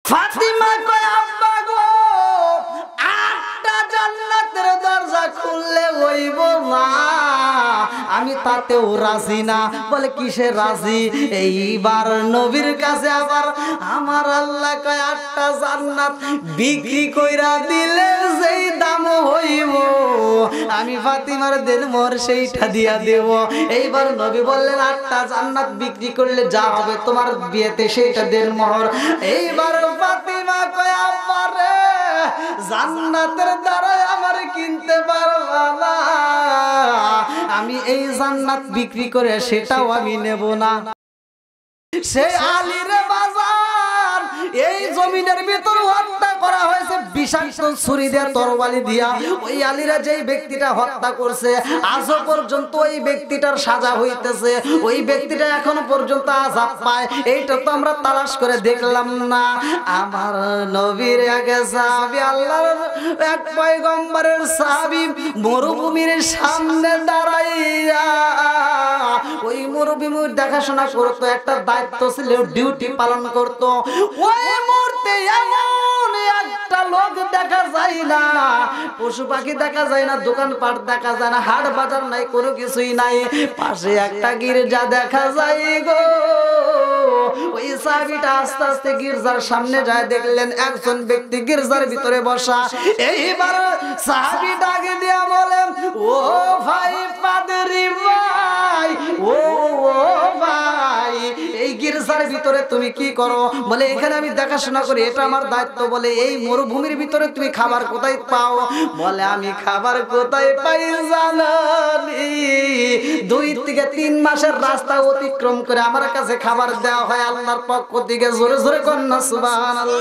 ফাতিমা কয় আব্বা গো 8টা জান্নাতের দরজা খুললে হইব মা, আমি তাতেও রাজি না। বলে কিসের রাজি? এইবার নবীর কাছে আবার আমার আল্লাহ কয় 8টা জান্নাত বিক্রি কইরা দিলে যেই দাম হইব আমি ফাতিমার দেন মোর সেইটা দিয়া দেব। এইবার নবী বললেন 8টা জান্নাত বিক্রি করলে যা হবে তোমার বিয়েতে সেইটা দেন মোহর। এইবার ফাতিমা কয় আব্বা রে জান্নাতের দ্বারাই আমার কিনতে পারবা না, আমি এই জান্নাত বিক্রি করে সেটাও আমি নেব না। সে আলীর বাজার এই জমিনের ভিতর হত্যা করা হয়েছে বিষাক্ত ছুরি দিয়ে তরবারি দিয়া। ওই আলীরা যেই ব্যক্তিটা হত্যা করছে আজও পর্যন্ত ওই ব্যক্তিটার সাজা হইতেছে, ওই ব্যক্তিটা এখনো পর্যন্ত আযাব পায়। এইটা তো আমরা তালাশ করে দেখলাম না। আমার নবীর আগে সাহাবী, আল্লাহর এক পয়গম্বরের সাহাবী মরুভূমির সামনে দাঁড়াইয়া ওই মরুভূমির দেখাশোনা করতো, একটা দায়িত্ব ছিল, ডিউটি পালন করত। ওই মুহূর্তে এমন একটা লোক দেখা যায় না, পশু পাখি দেখা যায় না, দোকানপাট দেখা যায় না, হাট বাজার নাই, কোনো কিছুই নাই। পাশে একটা গির্জা দেখা যায় গো। ওই সাহাবীটা আস্তে আস্তে গির্জার সামনে যায়, দেখলেন একজন ব্যক্তি গির্জার ভিতরে বসা। এইবার সাহাবী ডাকে দিয়া বলেন ও ভাই পাদ্রী ভাই, ও ভাই এই গির্জার ভিতরে তুমি কি করো? বলে এখানে আমি দেখাশোনা করি, এটা আমার দায়িত্ব। বলে এই মরুভূমির ভিতরে তুমি খাবার কোথায় পাও? বলে আমি খাবার কোথায় পাই জানি? 2 থেকে 3 মাসের রাস্তা অতিক্রম করে আমার কাছে খাবার দেওয়া হয় আল্লাহর পক্ষ থেকে। জোরে জোরে কন্যা সুবহানাল্লাহ।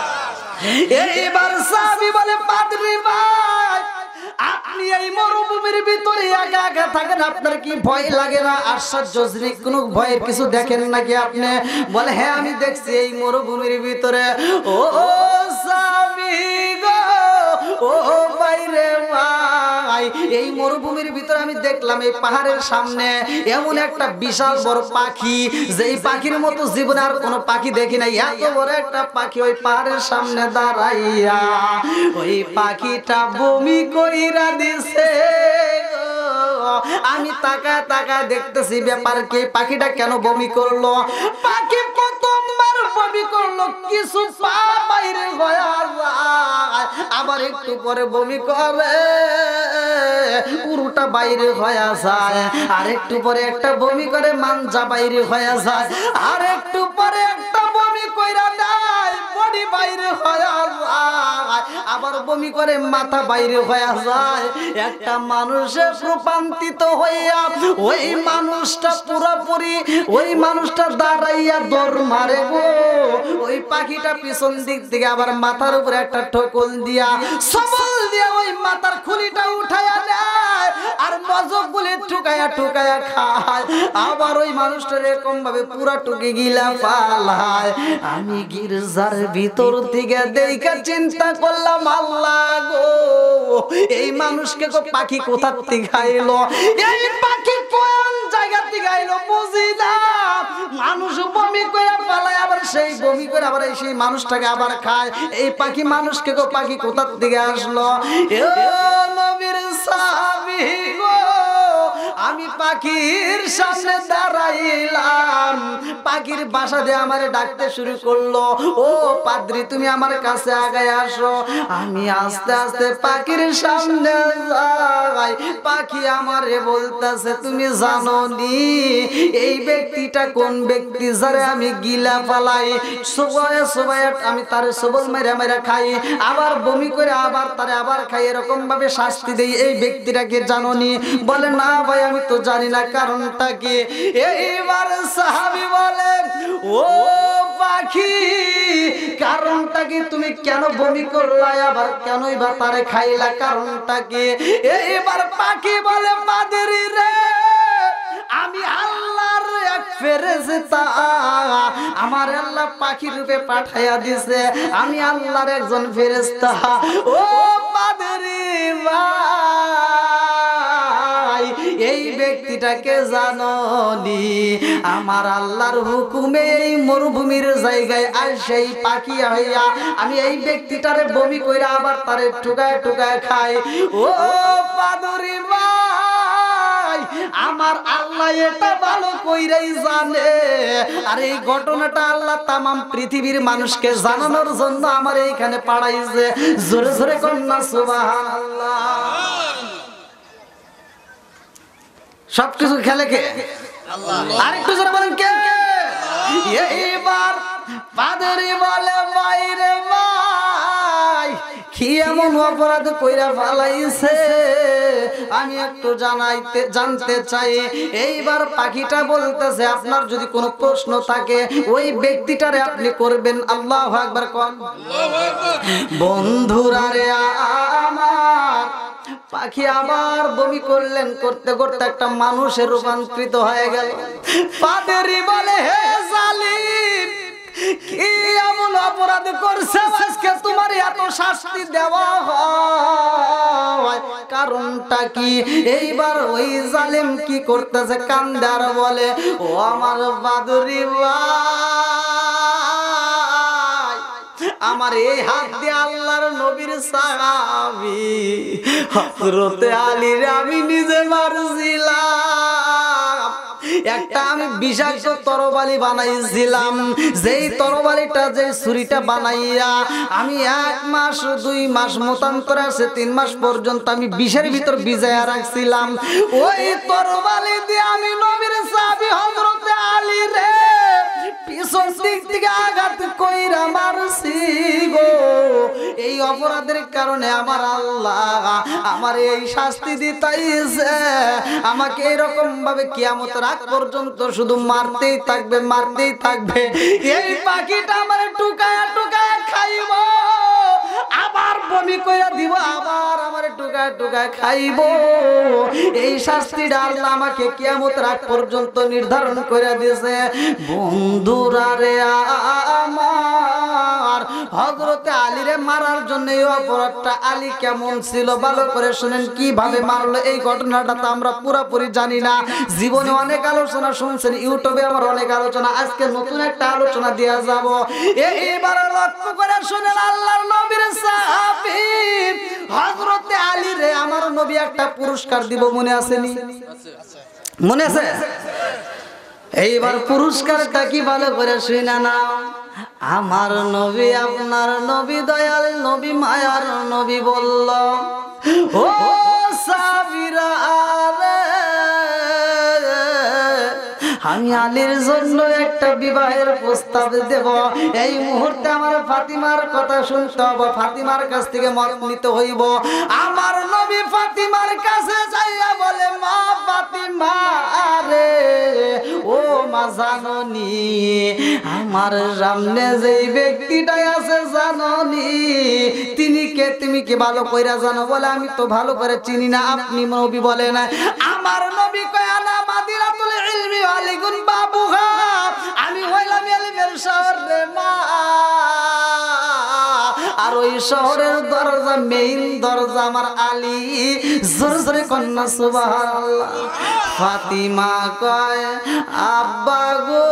এইবার সাহাবী বলে পাদ্রী ভাই আপনি এই মরুভূমির ভিতরে একা একা থাকেন, আপনার কি ভয় লাগে না? আশ্চর্যজনক কোনো ভয়ের কিছু দেখেন নাকি আপনি? বলে হ্যাঁ আমি দেখছি এই মরুভূমির ভিতরে। ও সাহাবী গো, ও ভাই রে ভাই, এই মরুভূমির ভিতরে আমি দেখলাম এই পাহাড়ের সামনে এমন একটা বিশাল বড় পাখি, যেই পাখির মতো জীবনে আর কোনো পাখি দেখি নাই। এত বড় একটা পাখি ওই পাহাড়ের সামনে দাঁড়াইয়া ওই পাখিটা বমি কইরা দিছে। আমি তাকায় তাকায় দেখতেছি ব্যাপার কি, পাখিটা কেন বমি করলো? পাখি প্রথমবার বমি করলো, কিছু পা বাইরে হয়ে যায়, আবার একটু পরে বমি করে পুরোটা বাইরে হয়ে যায়, আর একটু পরে একটা বমি করে মানজা বাইরে হয়ে যায়, আর একটু পরে একটা বমি কইরা দেয় বডি বাইরে হয়ে যায়, আবার বমি করে মাথা বাইরে হয়ে যায়। একটা মানুষের রূপান্তরিত হইয়া ওই মানুষটা পুরোপুরি ওই মানুষটা দাঁড়াইয়া দৌড় মারে গো। ওই পাখিটা পিছন দিক থেকে আবার মাথার উপরে একটা ঠোকল দিয়া সবল দিয়া ওই মাথার খুলিটা উঠাইয়া দেয়, আর মজগুলি ঠুকায়া ঠুকায়া খায়। আবার ওই মানুষটার এরকম ভাবে পুরা টুকে গিলা পালায়। আমি গির্জার ভিতর থেকে দেখা চিন্তা করলাম আল্লাহ গো, এই মানুষকে গো পাখি কোথা থেকে আইলো? এই পাখি কোন জায়গা থেকে আইলো বুঝি না। মানুষ বমি করে পালায়, আবার সেই বমি করে আবার সেই মানুষটাকে আবার খায়। এই পাখি মানুষকে গো পাখি কোথা থেকে আসলো? এ নবীর সাহাবী গো, আমি পাখির সামনে দাঁড়াইলাম, পাখির বাসা দিয়ে আমারে ডাকতে শুরু করলো, ও পাদ্রী তুমি আমার কাছে আগায় আসো। আমি আস্তে আস্তে পাখির সামনে যাই, পাখি আমারে বলতেছে তুমি জানো নি এই ব্যক্তিটা কোন ব্যক্তি যারে আমি গিলা ফালাই, সুবায়া সুবায়া আমি তারে সবল মেরা মেরা খাই, আবার বমি করে আবার তারে আবার খাই, এরকম ভাবে শাস্তি দেই, এই ব্যক্তিটাকে জানো নি? বলে না ভাই আমি তো জানি না, কারণটা কি? এইবার সাহাবী বলে ও পাখি কারণটা কি? তুমি কেন বমি করলা, আবার কেনই বা তারে খাইলা, কারণটা কি? এইবার পাখি বলে পাদ্রী রে, আমি আল্লাহর এক ফেরেশতা, আমার আল্লাহ পাখি রূপে পাঠাইয়া দিছে, আমি আল্লাহর একজন ফেরেশতা। ও পাদ্রী ভাই এই ব্যক্তি ব্যক্তিটাকে জাননি? আমার আল্লাহর হুকুমে এই মরুভূমির জায়গায় আর সেই পাখি হইয়া আমি এই ব্যক্তিটারে বমি কইরা আবার তারে টুকায় টুকায় খাই। ও পাদরি ভাই, আমার আল্লাহ এটা ভালো কইরাই জানে। আর এই ঘটনাটা আল্লাহ তামাম পৃথিবীর মানুষকে জানানোর জন্য আমার এইখানে পাঠাইছে। জোরে জোরে কন্যা সুবহানাল্লাহ। সবকিছু খেলে কে? আরেকটু জোরে বলেন কে? এইবার পাদরি বলে বাইরে ভাই, কি এমন অপরাধ কইরা ফালাইছে আমি একটু জানতে চাই। এইবার পাখিটা বলতেছে, আপনার যদি কোনো প্রশ্ন থাকে ওই ব্যক্তিটারে আপনি করবেন। আল্লাহু আকবার কোন। বন্ধুরা রে আমার, পাখি আবার বমি করলেন, করতে করতে একটা মানুষে রূপান্তরিত হয়ে গেল। পাদরি বলে, হে জালিম, কি এমন অপরাধ করছে আজকে তোমার এত শাস্তি দেওয়া হয়? কারণটা কি? এইবার ওই জালিম কি করতেছে, কান্দে আর বলে, ও আমার পাদরি ভাই, আমার এই হাত দিয়ে আল্লাহর নবীর সাহাবী হযরতে আলীর আমি নিজে মারছিলাম। একটা আমি বিষাক্ত তরবারি বানাইছিলাম, যেই তরবারিটা, যে ছুরিটা বানাইয়া আমি 1 মাস 2 মাস মতান্তরে আছে 3 মাস পর্যন্ত আমি বিষের ভিতর ভিজাইয়া রাখছিলাম। ওই তরবারি দিয়ে আমি নবীর সাহাবী হযরতে আলী রে পিছন দিক থেকে আঘাত কইরা মারছি গো। এই অপরাধের কারণে আমার আল্লাহ আমার এই শাস্তি দিতেইছে। আমাকে এরকম ভাবে কিয়ামতের আগ পর্যন্ত শুধু মারতেই থাকবে, মারতেই থাকবে। এই পাখিটা আমার টুকায়া টুকায়া খাইব, আবার বমি কইরা দিব, আবার আমার টুকায়া টুকায়া খাইব। এই শাস্তিটা আল্লাহ আমাকে কিয়ামতের আগ পর্যন্ত নির্ধারণ করে দিয়েছে। বন্ধুরা রে আমার, হযরতে আলীরে মারার জন্য এই অপরাধটা আলী কেমন ছিল ভালো করে শুনেন। কিভাবে মারলো এই ঘটনাটা তো আমরা পুরোপুরি জানি না। জীবনে অনেক আলোচনা শুনছেন, ইউটিউবে আমার অনেক আলোচনা, আজকে নতুন একটা আলোচনা দেয়া যাব। এইবার লক্ষ্য করে শুনেন, আল্লাহর নবীর সাহাবী হযরতে আলী রে আমার নবী একটা পুরস্কার দিব, মনে আছে নি? মনে আছে? এইবার পুরস্কারটা কি ভালো করে শুনা না। আমার নবী, আপনার নবী, দয়াল নবী, মায়ার নবী বলল, ও সাবিরা রে, আমি আলীর জন্য একটা বিবাহের প্রস্তাব দেব। এই মুহূর্তে আমার ফাতিমার কথা শুনতে হবে, ফাতিমার কাছ থেকে মত নিতে হইব। আমার নবী ফাতিমার কাছে যাইয়া বলে, মা ফাতিমা রে, ও মা জাননি আমার সামনে যেই ব্যক্তিটাই আছে জাননি তিনি কে? তুমি কি ভালো কইরা জানো? বলে, আমি তো ভালো করে চিনি না। আপনি নবী বলেন। আমার নবী কয়, আনা মাদিনাতুল ইলমি ওয়ালিকুন বাবুহা, আমি হইলাম ইলমের শহর রে মা। আর ওই শহরের দরজা, মেইন দরজা আমার আলী। জোরে জোরে কন্যা সুবহানাল্লাহ। ফাতিমা কয়, আব্বা গো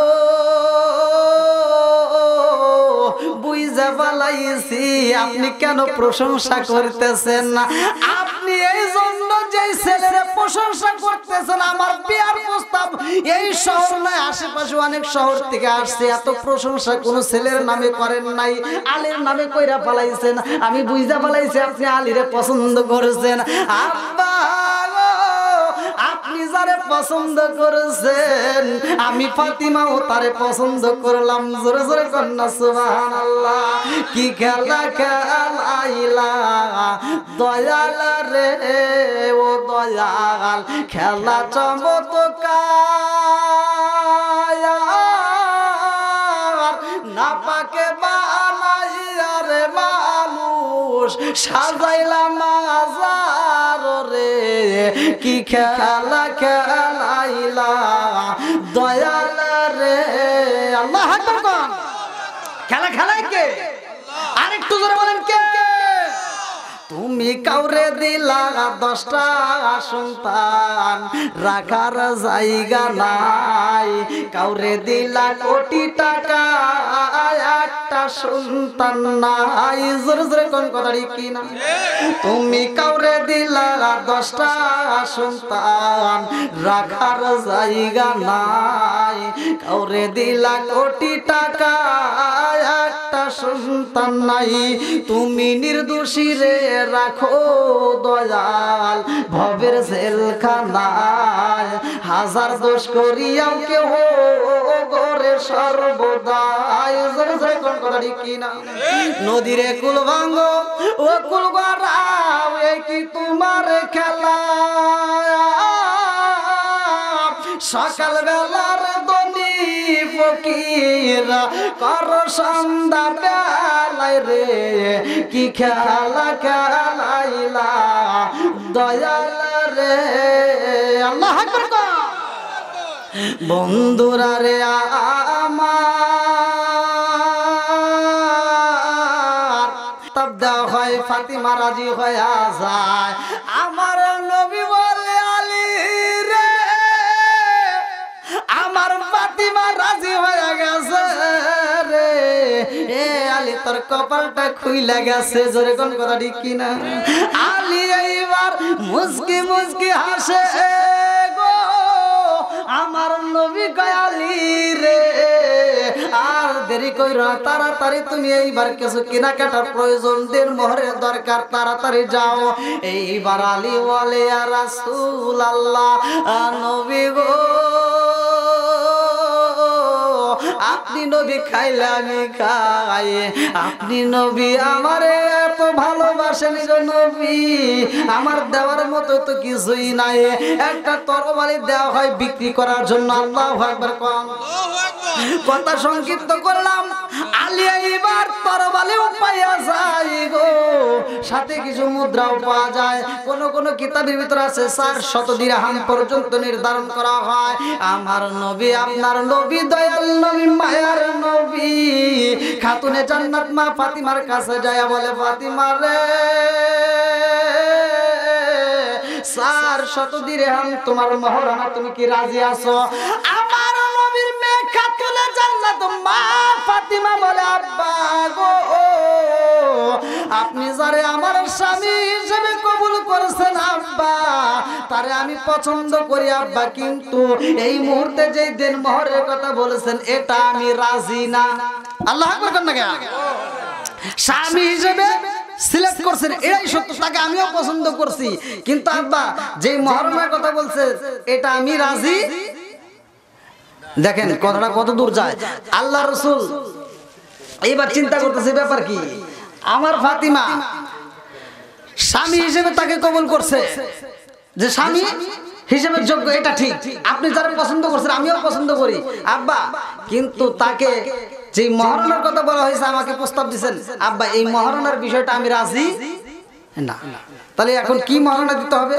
বুঝা পালাইছি, আপনি কেন প্রশংসা করতেছেন না? আপনি এই জন্য যে ছেলের প্রশংসা করতেছেন, আমার বিয়ার প্রস্তাব এই শহর নয়, আশেপাশে অনেক শহর থেকে আসছে, এত প্রশংসা কোন ছেলের নামে করেন নাই, আলীর নামে কইরা পালাইছেন। আমি বুঝা পালাইছি আপনি আলীরে পছন্দ করেছেন। আব্বা আপনি যারে পছন্দ করেছেন, আমি ফাতিমাও তারে পছন্দ করলাম। জোরে জোরে কন্যা সুবহানাল্লাহ। কি খেলা খেলাইলা দয়াল রে, ও দয়াল, খেলা চমৎকার, না পাকে বানাইয়া রে মানুষ সাজাইলাম মাজার রে। কি খেলা খেলাইলা দয়াল রে। আল্লাহু আকবার। খেলা খেলায় কে? আরেকটু জোরে বলেন কে? তুমি কাউরে দিলা 10টা সন্তান রাখার জায়গা নাই, কাউরে দিলা কোটি টাকা একটা সন্তান নাই। জোরে জোরে কোন কথা ঠিক কিনা? তুমি কাউরে দিলা 10টা সন্তান রাখার জায়গা নাই, কাউরে দিলা কোটি টাকা একটা সন্তান নাই। তুমি নির্দোষী রে রাখো দয়াল ভবের জেলখানায়, হাজার দোষ করিয়াও কেউ করে সর্বদাই। কোন কথা ঠিক কিনা? নদীরে কুল ভাঙো ও কুল গড়াও, এ কি তোমার খেলা? সকাল বেলার দনি ফকিরা কর সন্ধ্যা বেলায় রে কি খেলা খেলাইলা দয়াল রে। আল্লাহু আকবার। বন্ধুরা রে আমার তব দেওয়া হয় ফাতিমা রাজি হয়ে যায়। আমার নবী বলে আলী রে আমার ফাতিমা রাজি হয়ে গেছে রে। এ আলী তোর কপালটা খুইলা গেছে। জোরে কোন কথা ঠিক কিনা? আলী এইবার মুস্কি মুস্কি হাসে গো আমার নবী কয়ালি রে। আর দেরি কইরা তাড়াতাড়ি তুমি এইবার কিছু কেনাকাটার প্রয়োজন, দেন মোহরের দরকার, তাড়াতাড়ি যাও। এইবার আলী বলে ইয়া রাসূলুল্লাহ নবী গো আপনি নবী খাইলে আমি খাই, আপনি নবী আমারে এত ভালোবাসেন গো নবী, আমার দেওয়ার মতো তো কিছুই নাই। একটা তরবারি দেওয়া হয় বিক্রি করার জন্য। আল্লাহু আকবার। কথা সংক্ষিপ্ত করলাম। আলী এবার তরবারিও পাইয়া যায় গো, সাথে কিছু মুদ্রাও পাওয়া যায়। কোন কোন কিতাবের ভিতরে আছে 400 দিরহাম পর্যন্ত নির্ধারণ করা হয়। আমার নবী আপনার নবী দয়াল নবী মায়ার নবী খাতুনে জান্নাত মা ফাতিমার কাছে যায় বলে ফাতিমা রে 400 দিরহাম তোমার মহরানা, তুমি কি রাজি আছো? আমার নবীর মেয়ে খাতুনে জান্নাত মা ফাতিমা বলে আব্বা গো আপনি যারে আমার স্বামী হিসেবে কবুল করেছেন আব্বা তারে আমি পছন্দ করি আব্বা, কিন্তু এই মুহূর্তে যেই দিন মোহরের কথা বলেছেন এটা আমি রাজি না। আল্লাহ আকবার করেন না কেন? স্বামী হিসেবে সিলেক্ট করছেন এটাই সত্য, তাকে আমিও পছন্দ করছি, কিন্তু আব্বা যেই মহরমের কথা বলছে এটা আমি রাজি। দেখেন কথাটা কত দূর যায়। আল্লাহ রাসূল এইবার চিন্তা করতেছে ব্যাপার কি, আমার ফাতিমা স্বামী হিসেবে তাকে কবুল করছে, যে স্বামী হিসেবে যোগ্য এটা ঠিক, আপনি যারা পছন্দ করছেন আমিও পছন্দ করি আব্বা, কিন্তু তাকে যে মহরণের কথা বলা হয়েছে আমাকে প্রস্তাব দিচ্ছেন আব্বা এই মহরণের বিষয়টা আমি রাজি না। তাহলে এখন কি মহরণা দিতে হবে?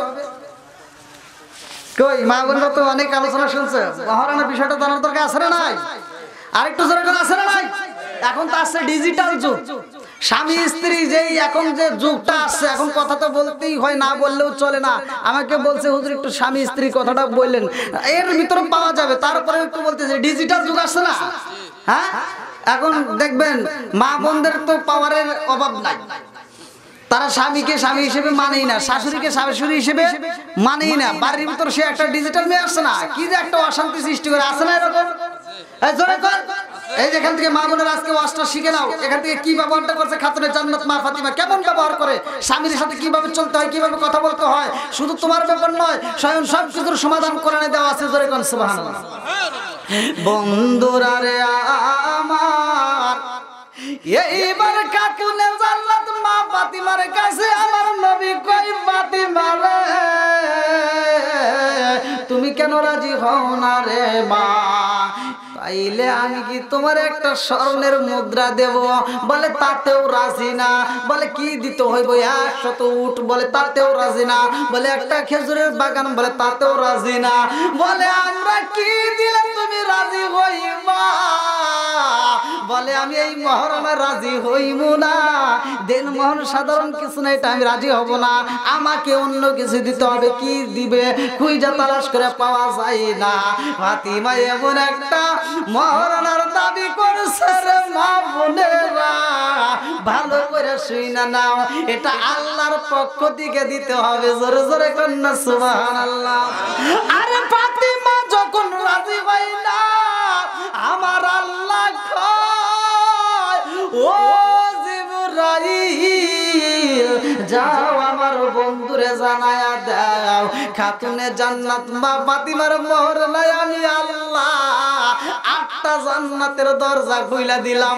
কই মা বোনরা তো অনেক আলোচনা শুনছে, মহরণের বিষয়টা জানার দরকার আছে না নাই? আরেকটু জোরে কথা আছে না নাই? এখন তো আসছে ডিজিটাল যুগ, স্বামী স্ত্রী যেই এখন যে যুগটা আসছে এখন কথা তো বলতেই হয়, না বললেও চলে না। আমাকে বলছে হুজুর একটু স্বামী স্ত্রী কথাটা বললেন, এর ভিতরে পাওয়া যাবে, তারপরে একটু বলতেছে ডিজিটাল যুগ আসছে না। হ্যাঁ এখন দেখবেন মা বোনদের তো পাওয়ারের অভাব নাই, তারা স্বামীকে স্বামী হিসেবে মানেই না, শাশুড়িকে শাশুড়ি হিসেবে মানেই না, বাড়ির ভিতর সে একটা ডিজিটাল মেয়ে আসছে না, কি যে একটা অশান্তি সৃষ্টি করে আসে না এরকম। এই যেখান থেকে মা বোনের আজকে ওয়াজটা শিখে নাও, এখান থেকে কি ব্যবহারটা করছে খাতুনে জান্নাত মা ফাতিমা, কেমন ব্যবহার করে, স্বামীর সাথে কিভাবে চলতে হয়, কিভাবে কথা বলতে হয়, শুধু তোমার ব্যাপার নয় স্বয়ং সব কিছুর সমাধান কোরআনে দেওয়া আছে। জোরে কোন সুবহানাল্লাহ। বন্ধুরা রে আমার এইবার খাতুনে জান্নাত মা ফাতিমার কাছে আমার নবী কই ফাতিমা রে তুমি কেন রাজি হও না রে মা? তাইলে আমি কি তোমার একটা স্বর্ণের মুদ্রা দেব? বলে তাতেও রাজি না। বলে কি দিতে হইব? 100 উট। বলে তাতেও রাজি না। বলে একটা খেজুরের বাগান। বলে তাতেও রাজি না। বলে আমরা কি দিলে তুমি রাজি হইবা? বলে আমি এই মহরমে রাজি হইব না, দেন মোহর সাধারণ কিছু না, এটা আমি রাজি হব না, আমাকে অন্য কিছু দিতে হবে। কি দিবে খুঁজে তালাশ করে পাওয়া যায় না। ফাতিমা এমন একটা মহারণার দাবি করছে রে মা বোনেরা, ভালো করে শুইনা নাও, এটা আল্লাহর পক্ষ থেকে দিতে হবে। জোরে জোরে কন্যা সুবহানাল্লাহ। আরে ফাতিমা যখন রাজি হয় না, আমার আল্লাহ কয়, ও জিবরাইল যাও আমার বন্ধুরে জানায়া দাও, খাতুনে জান্নাত মা ফাতিমার মোহর নাই আমি আল্লাহ 8টা জান্নাতের দরজা খুইলা দিলাম।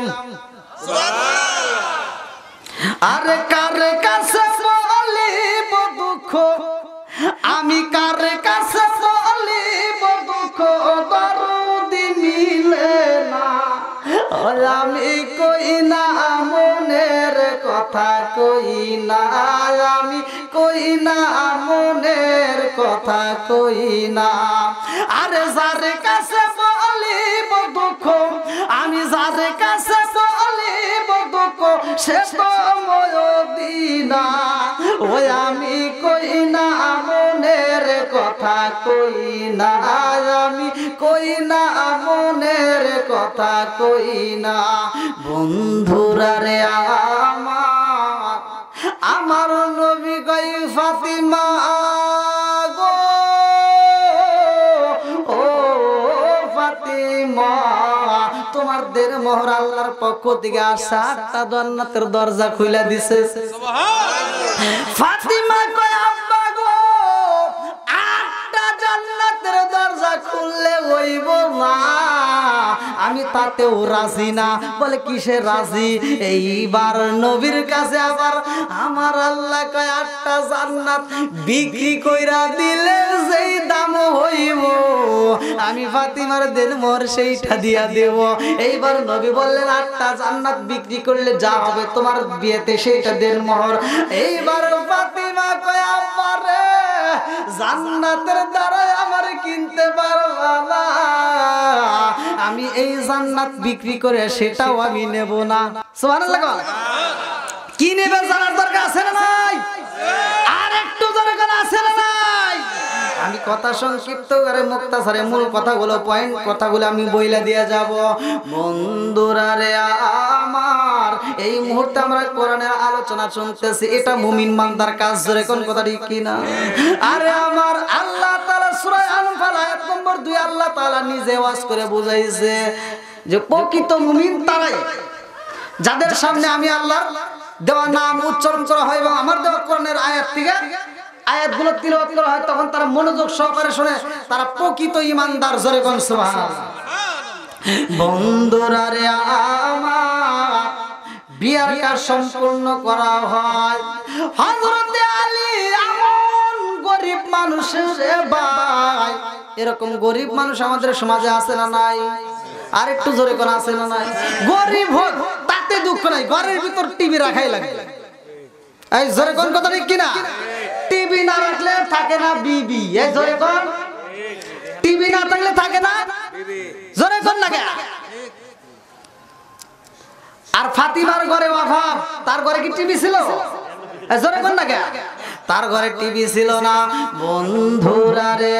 আরে কার কাছে বলিব দুঃখ, আমি কার কাছে বলিব দুঃখ, দরদি মিলে না, আমি কই না মনের কথা, কই না আমি, কই না মনের কথা, কই না। আরে যার কাছে বলিব দুঃখ, আমি যার কাছে বলিব দুঃখ, সে তো ময়দিনা, ওই আমি কই না মনের কথা, কই না আমি, কই না মনের কথা, কই না। বন্ধুরা রে আমার, আমার নবী কই ফাতিমা গো, ও ফাতিমা তোমার দের মোহর আল্লাহর পক্ষ থেকে 8টা জান্নাতের দরজা খুলে দিছে। ফাতিমা কয় আব্বা গো 8টা জান্নাতের দরজা খুললে হইব না, আমি তাতেও রাজি না। বলে কিসে রাজি? এইবার নবীর কাছে আবার আমার আল্লাহ কয় 8টা জান্নাত বিক্রি কইরা দিলে যেই দাম হইব, আমি ফাতিমার দের মোহর সেইটা দিয়া দেব। এইবার নবী বললেন 8টা জান্নাত বিক্রি করলে যা হবে তোমার বিয়েতে সেইটা দের মোহর। এইবার ফাতিমা কয় আব্বা রে জান্নাতের দ্বারা আমার কিনতে পারবা না, আমি এই জান্নাত বিক্রি করে সেটাও আমি নেব না। সুবহানাল্লাহ। কি নেবে জানার দরকার আছে না নাই? আর একটু দরকার আছে না নাই? আমি কথা সংক্ষিপ্ত করে মুক্তাসারে মূল কথাগুলো, পয়েন্ট কথাগুলো আমি বইলা দিয়ে যাব। বন্ধুরা রে আমার, এই মুহূর্তে আমরা কোরআনের আলোচনা শুনতেছি, এটা মুমিন বান্দার কাজ। জোরে কোন কথা ঠিক কি না? আরে আমার আল্লাহ তাআলা সূরা আনফাল আয়াত নম্বর 2 আল্লাহ তাআলা নিজে ওয়াজ করে বুঝাইছে যে প্রকৃত মুমিন তারাই যাদের সামনে আমি আল্লাহর দেওয়া নাম উচ্চারণ করা হয় এবং আমার দেওয়া কোরআনের আয়াত থেকে আয়াতগুলো তিলাওয়াত করা হয়, তখন তারা মনোযোগ সহকারে শুনে, তারা প্রকৃত ঈমানদার। জোরে কোন সুবহানাল্লাহ। বন্ধুরা রে আমার, বিয়ার কাজ সম্পূর্ণ করা হয়। হযরত আলী এমন গরিব মানুষের ভাই, এরকম গরিব মানুষ আমাদের সমাজে আছে না নাই? আর একটু জোরে কোন আছে না নাই? গরিব হোক তাতে দুঃখ নাই, ঘরের ভিতর টিভি রাখাই লাগে। এই জোরে কোন কথা ঠিক কিনা? টিভি না রাখলে থাকে না বিবি। এই জোরে কোন, টিভি না থাকলে থাকে না বিবি। জোরে কোন না কে? আর ফাতিমার ঘরে অভাব, তার ঘরে কি টিভি ছিল? জোরে কোন না কে? তার ঘরে টিভি ছিল না। বন্ধুরা রে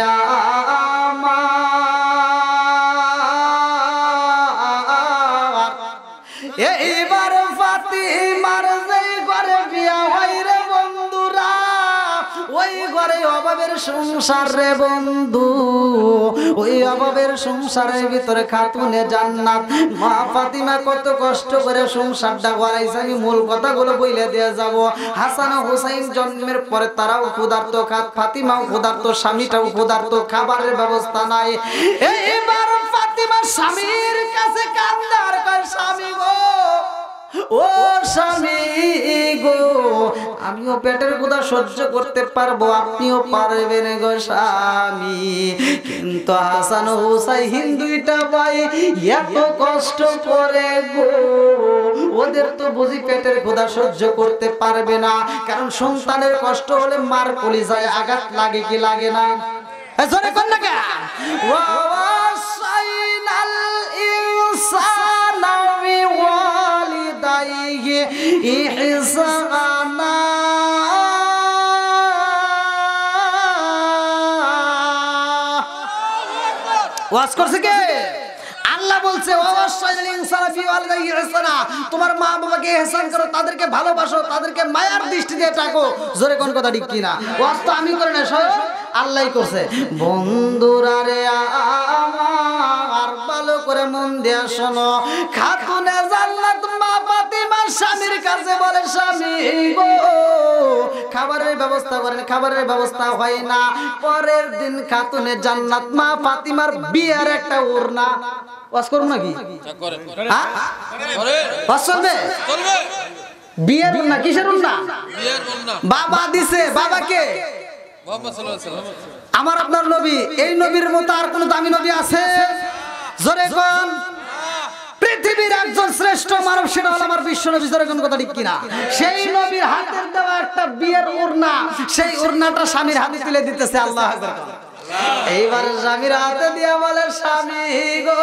আমার, এইবার ফাতিমার যেই ঘরে বিয়া হয় রে বন্ধুরা, ওই ঘরে অভাবের সংসার রে বন্ধু, ওই অভাবের সংসারের ভিতরে খাতুনে জান্নাত মা ফাতিমা কত কষ্ট করে সংসারটা গড়াইছে। আমি মূল কথাগুলো বইলে দিয়ে যাব। হাসান ও হুসাইন জন্মের পরে তারাও ক্ষুধার্ত, ফাতিমাও ক্ষুধার্ত, স্বামীটাও ক্ষুধার্ত, খাবারের ব্যবস্থা নাই। এইবার ফাতিমা স্বামীর কাছে কান্দে আর কয়, স্বামী গো, ও স্বামী গো, আমিও পেটের ক্ষুধা সহ্য করতে পারবো, আপনিও পারবেন গো স্বামী, কিন্তু হাসান ও হুসাইন দুইটা ভাই এত কষ্ট করে গো, ওদের তো বুঝি পেটের ক্ষুধা সহ্য করতে পারবে না। কারণ সন্তানের কষ্ট হলে মার কলিজায় আঘাত লাগে কি লাগে না? জোরে কোন না কে? ওয়াসাইনাল ইনসানা বিওয়ালিদাই আলাইহি ইহসানা ওয়াজ করছে কে? আল্লাহ বলছে তোমার মা বাবাকে ইহসান করো, তাদেরকে ভালোবাসো, তাদেরকে মায়ার দৃষ্টি দিয়ে তাকো। জোরে কোন কথা ঠিক কিনা? ওয়াজ তো আমি করি না, স্বয়ং আল্লাহই করছে। বন্ধুরা রে আমার ভালো করে মন দিয়ে শোনো, খাতুনে জান্নাত মা ফাতিমার স্বামীর কাছে বলে, স্বামী গো খাবারের ব্যবস্থা করেন। খাবারের ব্যবস্থা হয় না। পরের দিন খাতুনে জান্নাত মা ফাতিমার বিয়ার একটা ওড়না, ওয়াজ করব নাকি? হ্যাঁ ওয়াজ চলবে? বিয়ের ওড়না। কিসের ওড়না? বাবা দিছে। বাবাকে আমার আপনার নবী। এই নবীর মতো আর কোন দামি নবী আছে? জোরে কোন? পৃথিবীর একজন শ্রেষ্ঠ মানব, সেটা হলো আমার বিশ্ব নবী। জোরে কোন কথা ঠিক কিনা? সেই নবীর হাতের দেওয়া একটা বিয়ের ওড়না, সেই ওড়নাটা স্বামীর হাতে তুলে দিতেছে। আল্লাহু আকবার। এইবার স্বামীর হাতে দিয়ে বলে, স্বামী গো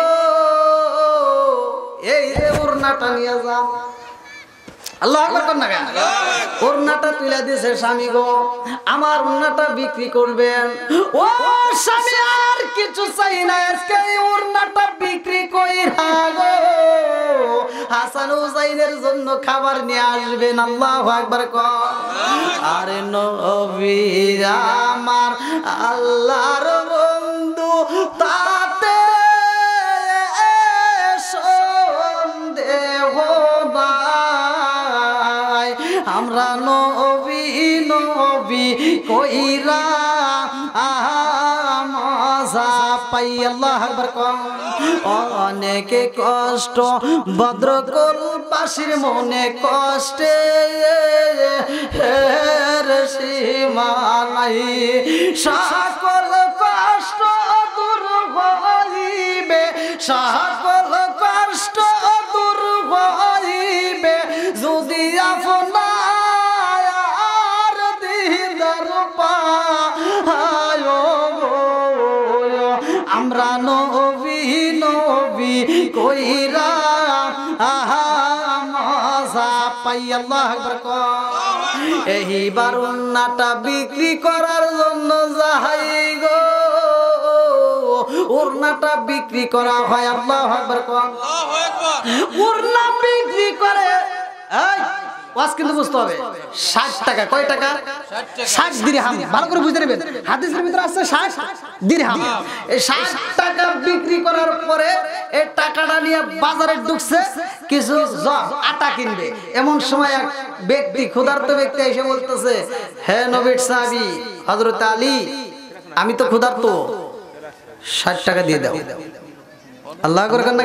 এই যে ওড়নাটা নিয়ে যাও। আল্লাহু আকবার কোন না? ওড়নাটা তুলে দিয়েছে। স্বামী গো আমার ওড়নাটা বিক্রি করবেন। ও স্বামী আর কিছু চাই না, আজকে এই ওড়নাটা বিক্রি কইরা গো হাসান হুসাইনের জন্য খাবার নিয়ে আসবেন। আল্লাহু আকবার কর। আরে নবী আমার আল্লাহর বন্ধু, তাতে সন্দেহ নাই। আমরা নবী নবী কইরা মজা পাই। আল্লাহু আকবার কর। অনেকে কষ্ট বদ্রকলবাসীর মনে কষ্টে সীমা নাই। সকল কষ্ট দূর হইবে, সকল কষ্ট দূর হইবে যদি আপনার দিদার পায়। আমরা নবী নবী কইরা মজা পাই। আল্লাহু আকবার কর। এইবার ওড়নাটা বিক্রি করার জন্য যাই গো, ওড়নাটা বিক্রি করা হয়। আল্লাহু আকবার কর। ওড়না বিক্রি করে, এই ওয়াজ কিন্তু বুঝতে হবে, 60 টাকা। কয় টাকা? 60 দিরহাম। ভালো করে বুঝতে নেবেন, হাদিসের ভিতরে আছে 60 দিরহাম। এই 60 টাকা বিক্রি করার পরে এই টাকাটা নিয়ে বাজারে ঢুকছে কিছু আটা কিনবে। এমন সময় এক ব্যক্তি, ক্ষুধার্ত ব্যক্তি এসে বলতেছে, হে নবীর সাহাবী হযরত আলী, আমি তো ক্ষুধার্ত, 60 টাকা দিয়ে দাও। আল্লাহু আকবার কেন না?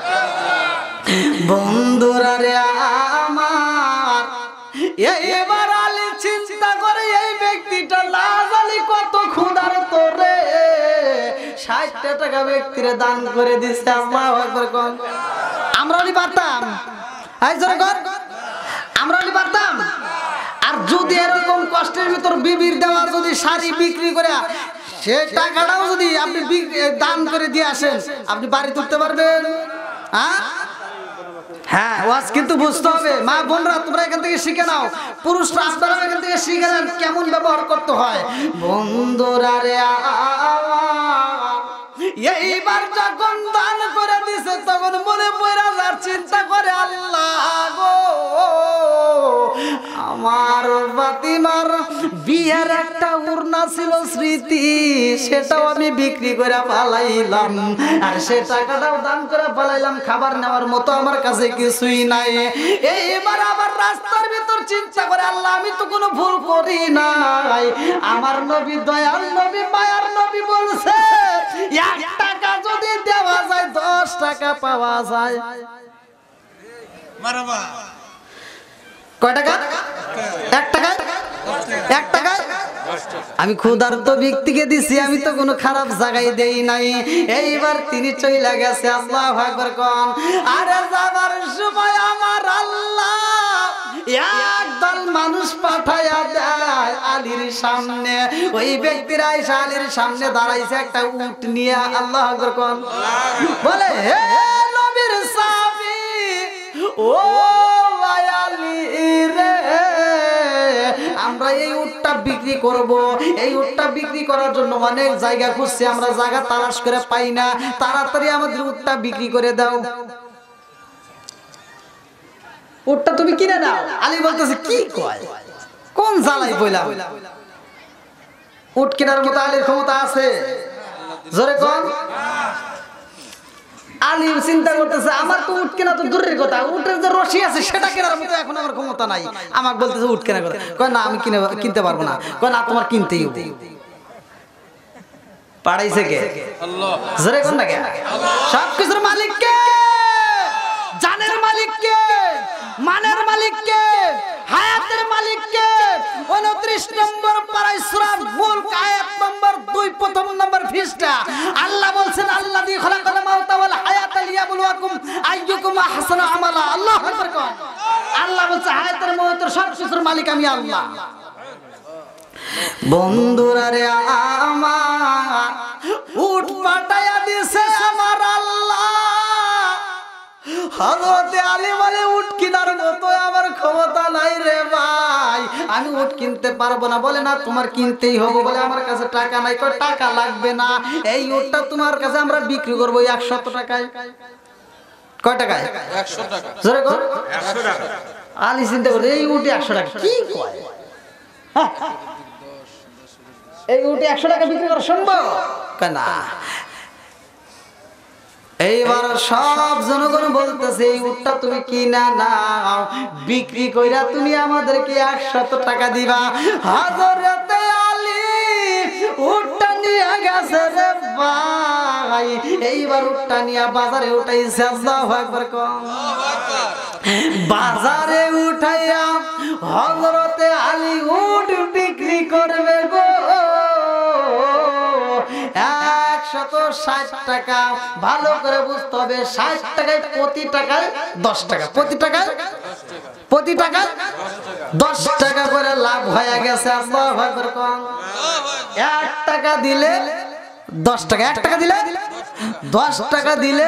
বন্ধুরা রে আমার, এবার আলী চিন্তা করে এই ব্যক্তিটা লাজালি কত ক্ষুধার্ত রে, 60 টাকা ব্যক্তিরে দান করে দিচ্ছে। আল্লাহু আকবার কোন। আমরা ওলি পারতাম, এই জোরে কর, আমরা ওলি পারতাম। আর যদি এরকম কষ্টের ভিতর বিবির দেওয়া যদি শাড়ি বিক্রি করে সে টাকাটাও যদি আপনি দান করে দিয়ে আসেন, আপনি বাড়ি তুলতে পারবেন? হ্যাঁ, ওয়াজ কিন্তু বুঝতে হবে। মা বোনরা তোমরা এখান থেকে শিখে নাও, পুরুষরা আপনারা এখান থেকে শিখে নেন কেমন ব্যবহার করতে হয়। বন্ধুরা রে এইবার যখন দান করে দিছে তখন মনে পড়া যার চিন্তা করে, আল্লাহ গো আমার ফাতিমার বিয়ের একটা ওড়না ছিল স্মৃতি, সেটাও আমি বিক্রি করে পালাইলাম, আর সে টাকাটাও দান করে পালাইলাম। খাবার নেওয়ার মতো আমার কাছে কিছুই নাই। এইবার আবার রাস্তার ভিতর চিন্তা করে, আল্লাহ আমি তো কোনো ভুল করি নাই। আমার নবী দয়াল নবী মায়ার নবী বলছে 1 টাকা যদি দেওয়া যায় 10 টাকা পাওয়া যায়। মারহাবা। কয় টাকা? 1 টাকা। 1 টাকা আমি ক্ষুধার্ত ব্যক্তিকে দিছি, আমি তো কোনো খারাপ জায়গায় দেই নাই। এইবার তিনি চলে গেছে। আল্লাহু আকবার কোন। আরে যাবার সময় আমার আল্লাহ একদল মানুষ পাঠায়া দেয় আলীর সামনে। ওই ব্যক্তিরা এসে আলীর সামনে দাঁড়াইছে একটা উট নিয়ে। আল্লাহু আকবার কোন। বলে হে নবীর সাহাবী, ও উটটা বিক্রি করব। এই উটটা বিক্রি করার জন্য অনেক জায়গা খুঁজছি, আমরা জায়গা তালাশ করে পাই না, তাড়াতাড়ি আমাদের উটটা বিক্রি করে দাও। উটটা তুমি কিনে নাও। আলী বলতেছে কি কয়, কোন জ্বালাই বইলাম, উট কেনার মতো আলীর ক্ষমতা আছে? জোরে কোন। আলী চিন্তা করতেছে আমার তো উট কেনা তো দূরের কথা, উটের যে রশি আছে সেটা কেনার মতো এখন আমার ক্ষমতা নাই। আমাকে বলতেছে উট কেনার কথা, কয় না আমি কিনতে পারবো না। কয় না তোমার কিনতেই হবে। পাড়াইছে কে? আল্লাহ। জোরে কোন না কে? সবকিছুর মালিক কে? জানের মালিক কে? মানের মালিক কে? হায়াতের মালিক কে? 29 নম্বর পারা সূরা মুলক আয়াত নম্বর 2 প্রথম নম্বর পৃষ্ঠা আল্লাহ বলছেন আল্লাযী খালাকাল মাউতা ওয়াল হায়াতা লিয়াবলুয়াকুম আইয়ুকুম আহসানু আমালা। আল্লাহু আকবার কোন। আল্লাহ বলছে হায়াতের মওতের সবকিছুর মালিক আমি আল্লাহ। বন্ধুরা রে আমার উট পাঠায়া দিছে আমার আল্লাহ। হযরত আলী বলে উট কেনার মতো আমার ক্ষমতা নাই রে ভাই, আমি উট কিনতে পারবো না। বলে না তোমার কিনতেই হবে। বলে আমার কাছে টাকা নাই। কয় টাকা লাগবে না, এই উটটা তোমার কাছে আমরা বিক্রি করবো 100 টাকায়। কয় টাকায়? 100 টাকা। জোরে কর 100 টাকা। আলী চিন্তা করে এই উটে 100 টাকা কি কয়, এই উটে 100 টাকা বিক্রি করা সম্ভব? কয় না। এইবার সব জনগণ বলতেছে এই উটটা তুমি কিনা নাও, বিক্রি কইরা তুমি আমাদেরকে 100 টাকা দিবা। হযরত আলী উটটা নিয়ে গেছে রে ভাই। এইবার উটটা নিয়ে বাজারে উঠাইছে। আল্লাহু আকবার কোন। বাজারে উঠাইয়া হযরত আলী উট বিক্রি করবে গো 160 টাকা। ভালো করে বুঝতে হবে 60 টাকায় প্রতি টাকায় 10 টাকা, প্রতি টাকায় 10 টাকা করে লাভ হয়ে গেছে। আল্লাহু আকবার কোন। 1 টাকা দিলে 10 টাকা, 1 টাকা দিলে 10 টাকা দিলে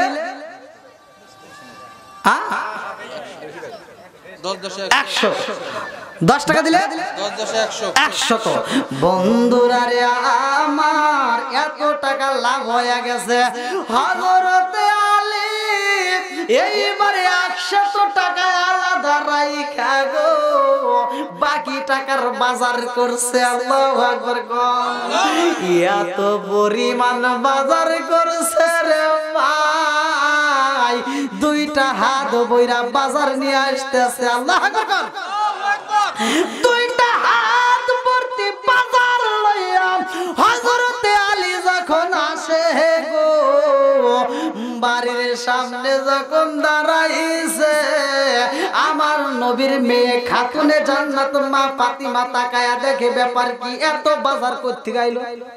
100, 10 টাকা দিলে 100। বন্ধুরা রে আমার এত টাকা লাভ হয়ে গেছে। হযরত আলী এইবারে 100 টাকা আলাদা রাইখা গো বাকি টাকার বাজার করছে। আল্লাহু আকবার কোন। এত পরিমাণ বাজার করছে রে ভাই, 2টা হাত বইরা বাজার নিয়ে আসতেছে। আল্লাহু আকবার কোন। 2টা হাত ভর্তি বাজার লইয়া হযরত আলী যখন আসে গো বাড়ির সামনে যখন দাঁড়াইছে, আমার নবীর মেয়ে খাতুনে জান্নাত মা ফাতিমা তাকায়া দেখে ব্যাপার কি, এত বাজার করতে গাইলো।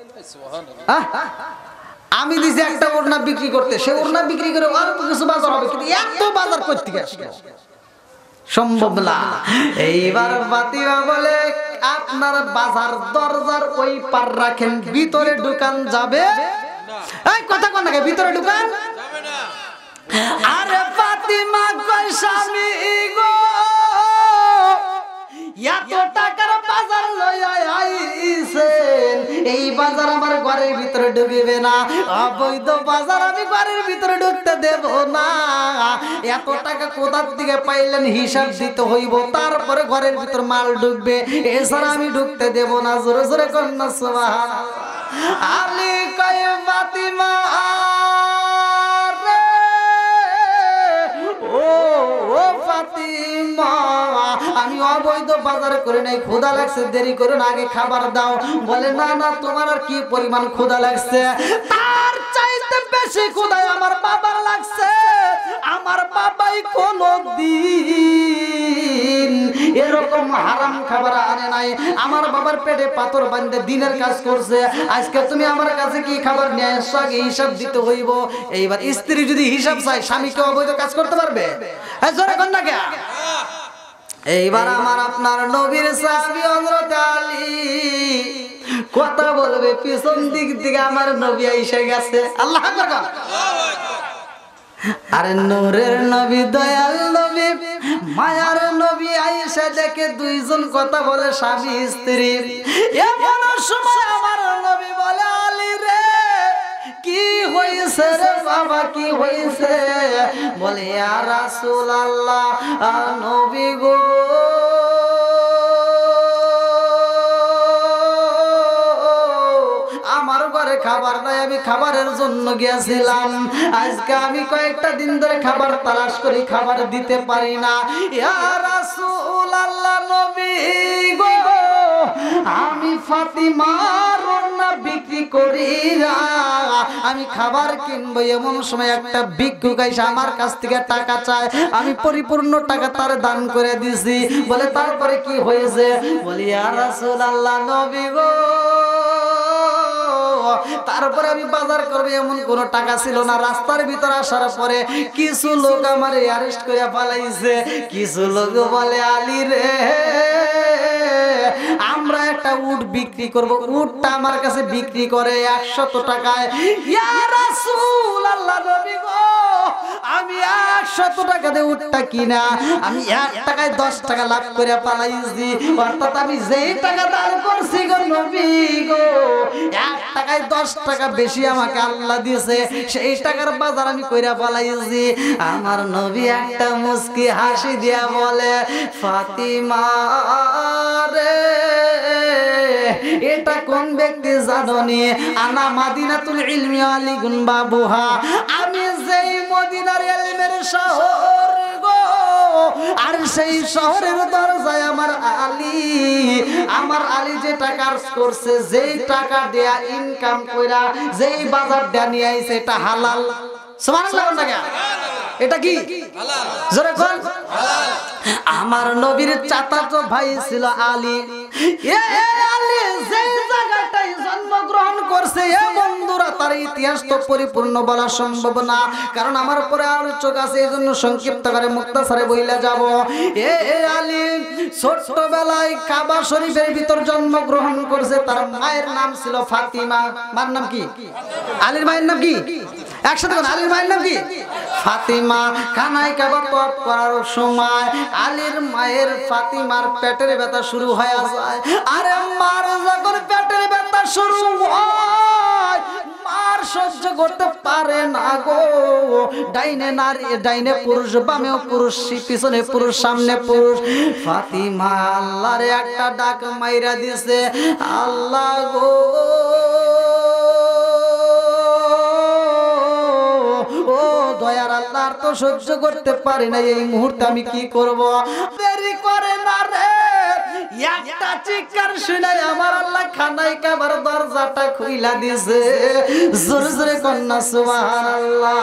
আমি দিছি একটা ওড়না বিক্রি করতে, সে ওড়না বিক্রি করে অল্প কিছু বাজার হবে, কিন্তু এত বাজার করতে গেছে সম্ভব না। এইবার ফাতিমা বলে আপনার বাজার দরজার ওই পার রাখেন, ভিতরে দোকান যাবে এই কথা কোন নাকি ভিতরে দোকান যাবে না। আরে ফাতিমা কই স্বামী গো এত টাকার বাজার লইয়া আইছেন, এই বাজার আমার ঘরের ভিতরে ঢুকবে না, অবৈধ বাজার আমি ঘরের ভিতরে ঢুকতে দেব না। এত টাকা কোথার থেকে পাইলেন হিসাব দিতে হইব, তারপরে ঘরের ভিতর মাল ঢুকবে, এছাড়া আমি ঢুকতে দেব না। জোরে জোরে কন্যা সুবহানাল্লাহ। আলী কয় ফাতিমা রে ও ফাতিমা আমি অবৈধ বাজার করে নাই, ক্ষুধা লাগছে, দেরি করো না, আগে খাবার দাও। বলে না না তোমার আর কি পরিমাণ ক্ষুধা লাগছে, তার চাইতে বেশি ক্ষুধা আমার বাবার লাগছে। আমার বাবাই কোনদিন এরকম হারাম খাবার আনে নাই, আমার বাবার পেটে পাথর বাঁধে দিনের কাজ করছে, আজকে তুমি আমার কাছে কি খাবার নিয়ে আসছো, আগে হিসাব দিতে হইব। এইবার স্ত্রী যদি হিসাব চায়, স্বামীকে অবৈধ কাজ করতে পারবে? জোরে কোন না কে? এইবার আমার আপনার নবীর সাহাবী হযরত আলী কথা বলবে, পিছন দিক থেকে আমার নবী এসে গেছে। আল্লাহু আকবার। আরে নূরের নবী, দয়াল নবী মায়ার নবী আয়েশা দেখে দুইজন কথা বলে স্বামী স্ত্রী। এমন সময় আমার নবী বলে আলী রে কি হয়েছে রে বাবা কি হয়েছে? বলে ইয়া রাসূলুল্লাহ নবী গো আমার ঘরে খাবার নাই, আমি খাবারের জন্য গিয়েছিলাম, আজকে আমি কয়েকটা দিন ধরে খাবার তালাশ করি, খাবার দিতে পারি না। ইয়া রাসূলুল্লাহ নবী গো আমি ফাতিমার ওড়না বিক্রি করি না, আমি খাবার কিনবো। এমন সময় একটা ভিক্ষুক এসে আমার কাছ থেকে টাকা চায়, আমি পরিপূর্ণ টাকা তার দান করে দিছি। বলে তারপরে কি হয়েছে? বলি ইয়া রাসূলুল্লাহ নবী গো তারপরে আমি বাজার করবো এমন কোন টাকা ছিল না। রাস্তার ভিতর আসার পরে কিছু লোক আমার অ্যারেস্ট করে পালাইছে। কিছু লোক বলে আলী রে আমরা একটা উট বিক্রি করব, উটটা আমার কাছে বিক্রি করে 100 টাকায়। ইয়া রাসূলুল্লাহ নবী গো আমি 100 টাকা দিয়ে উটটা কিনা আমি 1 টাকায় 10 টাকা লাভ করে পালাইছি। অর্থাৎ আমি যেই টাকা দান করছি গো নবী গো 1 টাকায় 10 টাকা বেশি আমাকে আল্লাহ দিয়েছে, সেই টাকার বাজার আমি কইরা পালাইছি। আমার নবী একটা মুস্কি হাসি দিয়া বলে ফাতিমা রে এটা কোন ব্যক্তি জানোনি? আনা মাদিনাতুল ইলমি আলিগুন বাবুহা, আমি যেই মদিনার ইলমের শহর গো আর সেই শহরের দরজায় আমার আলী যে টাকা করছে, যেই টাকা দেয়া ইনকাম কইরা যেই বাজার দেয়া নিয়ে আইছে এটা হালাল। সুবহানাল্লাহ না এটা কি হালাল? জোরে কোন হালাল। আমার নবীর চাচাতো ভাই ছিল আলী। আলী যে জায়গাটায় জন্মগ্রহণ করছে এ বন্ধুরা তার ইতিহাস তো পরিপূর্ণ বলা সম্ভব না, কারণ আমার পরে আলোচক আছে, এই জন্য সংক্ষিপ্ত করে মুক্তাসারে বইলা যাব। আলী ছোটবেলায় কাবা শরীফের ভিতর জন্মগ্রহণ করছে। তার মায়ের নাম ছিল ফাতিমা। মার নাম কি? আলীর মায়ের নাম কি? একসাথে বলুন, আলীর মায়ের নাম কি? ফাতিমা। কানায় কাবা তওয়াফ করার সময় আলীর মায়ের ফাতিমার পেটের ব্যথা শুরু হয়ে যায়। আরে মার যখন পেটের ব্যথা শুরু হয় মার সহ্য করতে পারে না গো। ডাইনে নারী, ডাইনে পুরুষ, বামেও পুরুষ, পিছনে পুরুষ, সামনে পুরুষ। ফাতিমা আল্লাহর একটা ডাক মাইরা দিছে, আল্লাহ গো ও দয়ার আল্লাহ আর তো সহ্য করতে পারি না, এই মুহূর্তে আমি কি করব? দেরি করে না রে, একটা চিৎকার শুনে আমার আল্লাহ খানায় কাবার দরজাটা খুইলা দিয়েছে। জোরে জোরে কন্যা সুবহানাল্লাহ।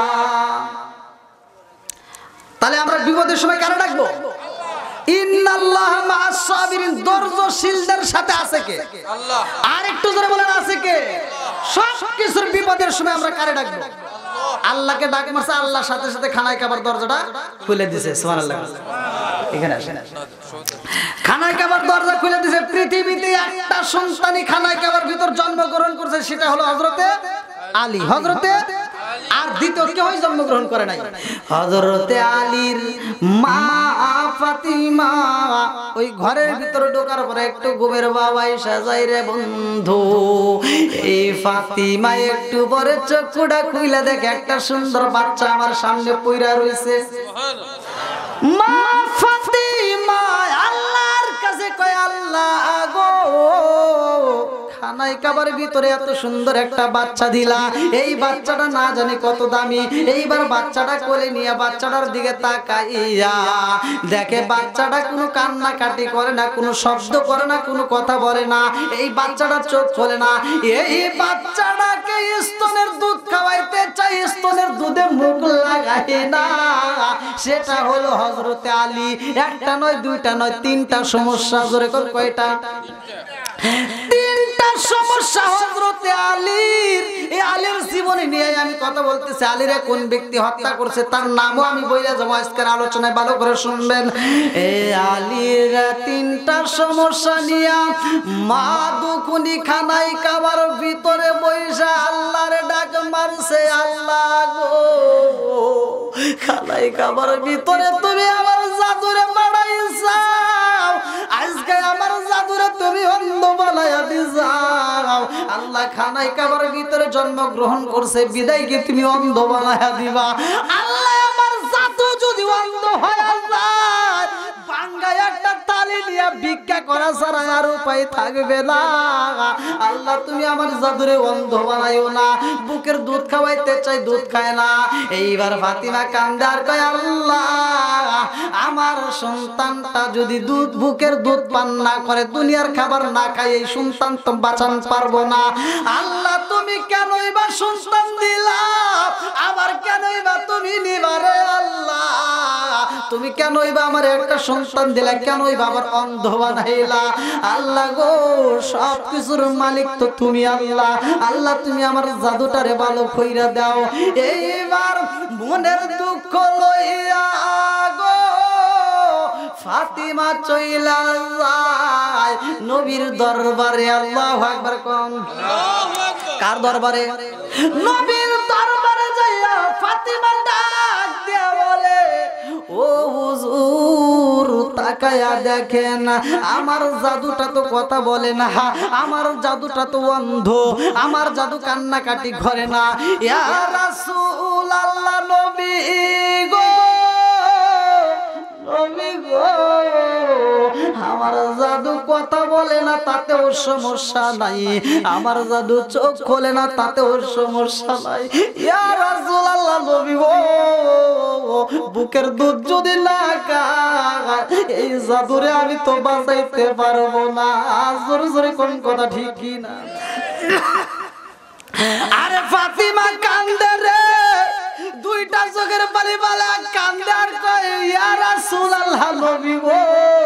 তাহলে আমরা বিপদের সময় কারা ডাকবো? ইন্নাল্লাহা মা'আস সাবিরিন, ধৈর্যশীলদের সাথে আছে কে? আল্লাহ। আর একটু জোরে বলেন আছে কে? সব কিছুর বিপদের সময় আমরা কারে ডাকবো? আল্লাহকে ডাক মারছে, আল্লাহর সাথে সাথে খানায় কাবার দরজাটা খুলে দিয়েছে। সুবহানাল্লাহ। এখানে আসেন, খানায় কাবার দরজা খুলে দিয়েছে। পৃথিবীতে একটা সন্তানই খানায় কাবার ভিতর জন্মগ্রহণ করছে, সেটা হলো হযরতে আলী। হযরতে আর দ্বিতীয় কেউ জন্মগ্রহণ করে নাই। হযরতে আলীর মা ফাতিমা ওই ঘরের ভিতরে ঢোকার পরে একটু ঘুমের বাবাই সাজাই রে বন্ধু। এই ফাতিমা একটু পরে চোখটা খুইলা দেখে একটা সুন্দর বাচ্চা আমার সামনে পইরা রইছে। মা ফাতিমা আল্লাহর কাছে কয়, আল্লাহ গো খানায় কাবার ভিতরে এত সুন্দর একটা বাচ্চা দিলা, এই বাচ্চাটা না জানি কত দামি। এইবার বাচ্চাটা কোলে নিয়ে বাচ্চাটার দিকে তাকাইয়া দেখে বাচ্চাটা কোনো কান্নাকাটি করে না, কোনো শব্দ করে না, কোনো কথা বলে না। এই বাচ্চাটা চোখ খোলে না। এই বাচ্চাটাকে স্তনের দুধ খাওয়াইতে চাই, স্তনের দুধে মুখ লাগায় না। সেটা হলো হযরতে আলী। একটা নয়, দুইটা নয়, তিনটা সমস্যা। জোরে কর কয়টা? তিনটা সমস্যা হযরতে আলীর। এই আলীর জীবনী নিয়ে আমি কথা বলতেছি। আলীরে কোন ব্যক্তি হত্যা করছে তার নামও আমি বইলা যাবো আজকের আলোচনায়, ভালো করে শুনবেন। এই আলীর তিনটা সমস্যা নিয়ে মা দুখুনি খানায় কাবার ভিতরে বইসা আল্লাহরে ডাক মারছে, আল্লাহ গো খানায় কাবার ভিতরে তুমি আমার জাদুরে বাড়াইছাও, আজকে আমার জাদুরে তুমি অন্ধ বানায়া দিছাও। আল্লাহ খানায় কাবার ভিতরে জন্মগ্রহণ করছে বিদায় কি তুমি অন্ধ বানায়া দিবা? আল্লাহ আমার জাদু যদি অন্ধ হয়ে যায়, বাঙ্গায় একটা তালি নিয়ে ভিক্ষা করা ছাড়া আর উপায় থাকবে না। আল্লাহ তুমি আমার জাদুরে অন্ধ বানাইও না। বুকের দুধ খাওয়াইতে চাই, দুধ খায় না। এইবার ফাতিমা কান্দে আর কয়, আল্লাহ আমার সন্তানটা যদি বুকের দুধ পান না করে, দুনিয়ার খাবার না খায়, এই সন্তান তো বাঁচান পারবো না। আল্লাহ তুমি কেনই বা সন্তান দিলা, আবার কেনই বা তুমি নিবারে? আল্লাহ তুমি কেনই বা আমার একটা সন্তান দিলা, কেনই বা আমার অন্ধ বানাইলা? আল্লাহ গো, সব কিছুর মালিক তো তুমি আল্লাহ। আল্লাহ তুমি আমার জাদুটারে ভালো কইরা দাও। এইবার মনের দুঃখ লইয়া গো ফাতিমা চইলা যায় নবীর দরবারে। আল্লাহু আকবার কোন? কার দরবারে? নবীর দরবারে যাইয়া ফাতিমা ডাক দিয়া বলে, ও হুজুর তাকায়া দেখেন, আমার জাদুটা তো কথা বলে না, আমার জাদুটা তো অন্ধ, আমার জাদু কান্নাকাটি করে না। ইয়া রাসূলুল্লাহ, নবী গো, নবী গো, আমার জাদু কথা বলে না তাতেও সমস্যা নাই, আমার জাদু চোখ খোলে না তাতেও সমস্যা নাই। ইয়া রাসূলুল্লাহ, নবী গো, বুকের দুধ যদি না খায়, এই জাদুরে আমি তো বাঁচাইতে পারবো না। জোরে জোরে কোন কথা ঠিক কি না? আরে ফাতিমা কান্দে রে, দুইটা চোখের পানি বালা কান্দে আর কয়, ইয়া রাসূলুল্লাহ, নবী গো,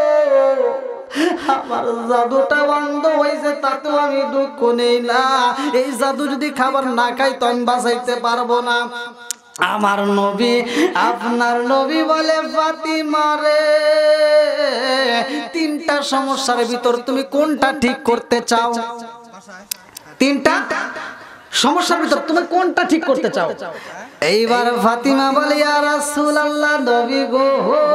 আমার জাদুটা বন্ধ হয়েছে তাতেও আমি দুঃখ নেই না, এই জাদু যদি খাবার না খাই তো আমি বাঁচাইতে পারবো না। আমার নবী, আপনার নবী বলে, ফাতিমা রে, তিনটা সমস্যার ভিতর তুমি কোনটা ঠিক করতে চাও? তিনটা সমস্যার ভিতর তুমি কোনটা ঠিক করতে চাও? এইবার ফাতিমা বলে, ইয়া রাসূলুল্লাহ, নবী গো,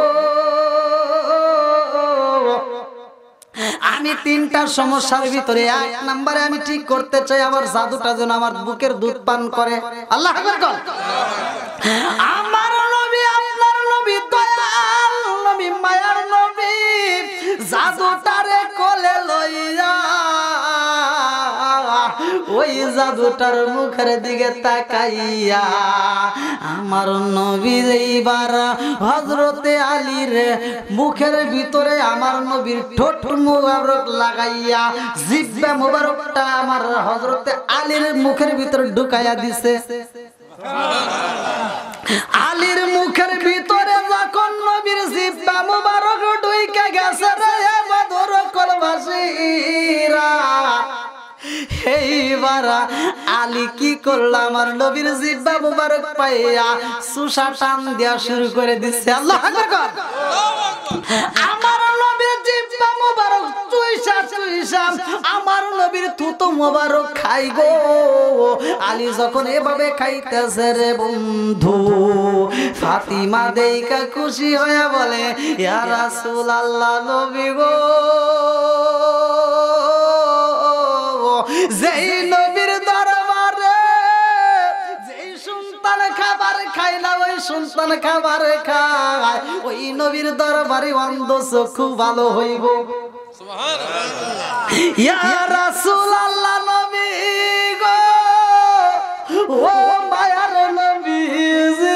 আমি তিনটা সমস্যার ভিতরে এক নম্বরে আমি ঠিক করতে চাই আমার জাদুটা যেন আমার বুকের দুধ পান করে। আল্লাহু আকবার। আমার নবী, আপনার নবী, দয়াল নবী, মায়ার নবী, জাদুটারে কোলে লইয়া ওই জাদুটার মুখের দিকে তাকাইয়া আমার নবী এইবার হযরতে আলীর মুখের ভিতরে আমার নবীর ঠোঁট মুবারক লাগাইয়া জিহ্বা মুবারকটা আমার হযরতে আলীর মুখের ভিতরে ঢুকাইয়া দিছে। আলীর মুখের ভিতরে যখন নবীর জিহ্বা মুবারক ঢুকে গেছে রে বদর কলবাসীরা, এইবার আলী কি করল, আমার নবীর জিহ্বা মুবারক পাইয়া সুসা টান দেওয়া শুরু করে দিচ্ছে। আল্লাহু আকবার। আমার নবীর জিহ্বা মুবারক চুইসা চুইসা আমার নবীর থুতু মুবারক খাই গো। আলী যখন এভাবে খাইতেছে রে বন্ধু, ফাতিমা দেইকা খুশি হয়ে বলে, ইয়া রাসূলুল্লাহ, নবী গো, যেই নবীর দরবারে যেই সন্তান খাবার খায় না ওই সন্তান খাবার খায়, ওই নবীর দরবারে অন্ধ চক্ষু ভালো হইব। সুবহানাল্লাহ। ইয়া রাসূলুল্লাহ, নবী গো, ও মায়ার নবীজি,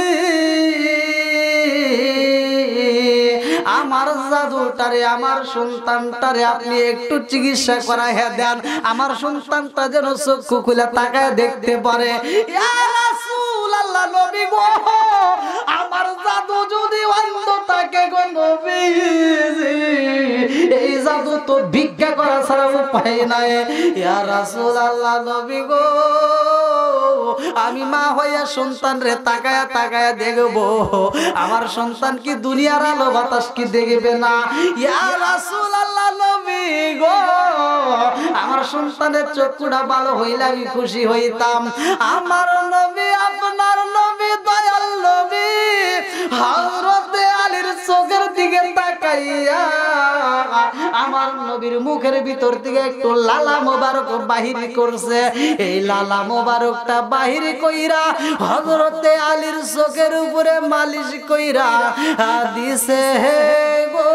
আমার জাদুটারে, আমার সন্তানটারে আপনি একটু চিকিৎসা করাইয়া দেন, আমার সন্তানটা যেন চক্ষু খুলে তাকায় দেখতে পারে। ইয়া রাসূলুল্লাহ, নবী গো, আমার জাদু যদি অন্ধ থাকে গো নবীজি, এই জাদু তো ভিক্ষা করা ছাড়া উপায় নাই। ইয়া রাসূলুল্লাহ, নবী গো, আমি মা হইয়া সন্তান রে তাকায়া তাকায়া দেখবো, আমার সন্তান কি দুনিয়ার আলো বাতাস কি দেখবে না? ইয়া রাসূলুল্লাহ, নবী গো, আমার সন্তানের চক্ষুটা ভালো হইলে আমি খুশি হইতাম। আমার নবী, আপনার নবী, দয়াল নবী হযরতে আলীর চোখের দিকে আমার নবীর মুখের ভিতর থেকে একটু লালা মোবারক বাহির করছে। এই লালা মোবারকটা বাহির কইরা হযরতে আলীর চোখের উপরে মালিশ কইরা দিছে গো।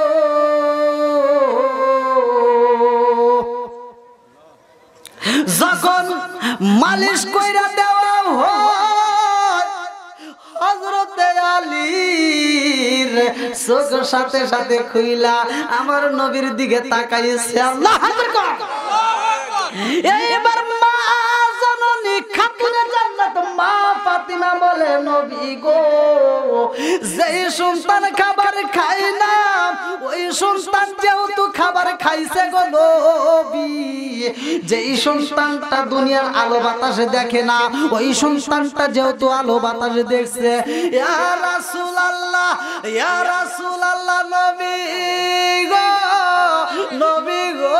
যখন মালিশ কইরা দেওয়া হয় হযরতে আলীর চোখ সাথে সাথে খুইলা আমার নবীর দিকে তাকাইছে। আল্লাহু আকবার। এইবার মা জননী খাতুনে জান্নাত মা ফাতিমা বলে নবী গো, যেই সন্তান খাবার খায় না ওই সন্তান যেহেতু খাবার খাইছে গো নবী, যেই সন্তানটা দুনিয়ার আলো বাতাসে দেখে না ওই সন্তানটা যেহেতু আলো বাতাসে দেখছে। ইয়া রাসূলুল্লাহ, ইয়া রাসূলুল্লাহ, নবী গো, নবী গো,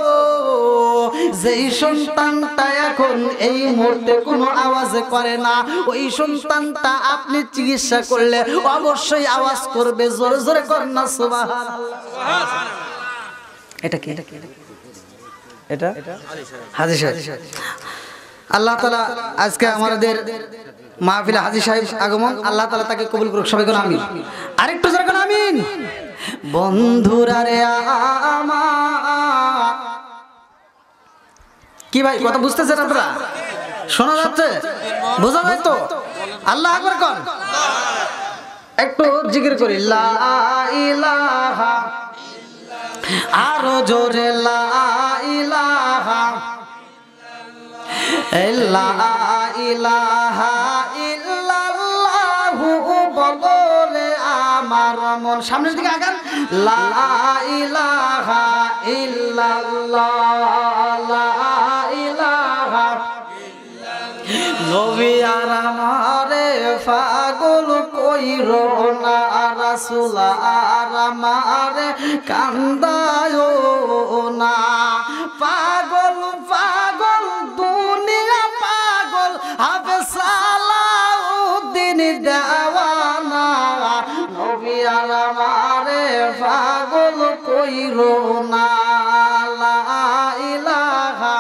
যেই সন্তানটা এখন এই মুহূর্তে কোনো আওয়াজ করে না ওই সন্তানটা আপনি চিকিৎসা করলে অবশ্যই আওয়াজ করবে। জোরে জোরে করেন না সুবহানাল্লাহ। এটা কি? এটা হাজী সাহেব। আল্লাহ তাআলা আজকে আমাদের মাহফিলে হাজী সাহেব আগমন, আল্লাহ তাআলা তাকে কবুল করুক। সবাই কোন আমিন। আরেকটু জোরে কোন আমিন। বন্ধুরা রে আমার, কি ভাই কথা বুঝতেছেন আপনারা? শোনা যাচ্ছে? বোঝা যায় তো? আল্লাহ আকবার কোন। একটু জিকির করি লা ইলাহা, আরো জোরে লা ইলাহা, লা ইলাহা ইল্লাল্লাহু বলো রে আমার মন। সামনের দিকে আগান। লা ইলাহা ইল্লাল্লাহ, লা ইলাহা নবী আর আমারে পাগল কইরো না, রাসূল আর আমারে কান্দায়ো না। পাগল পাগল দুনিয়া পাগল হাফেজ সালাউদ্দিন দেওয়ানা, নবী আর আমারে পাগল কইরো না। লা ইলাহা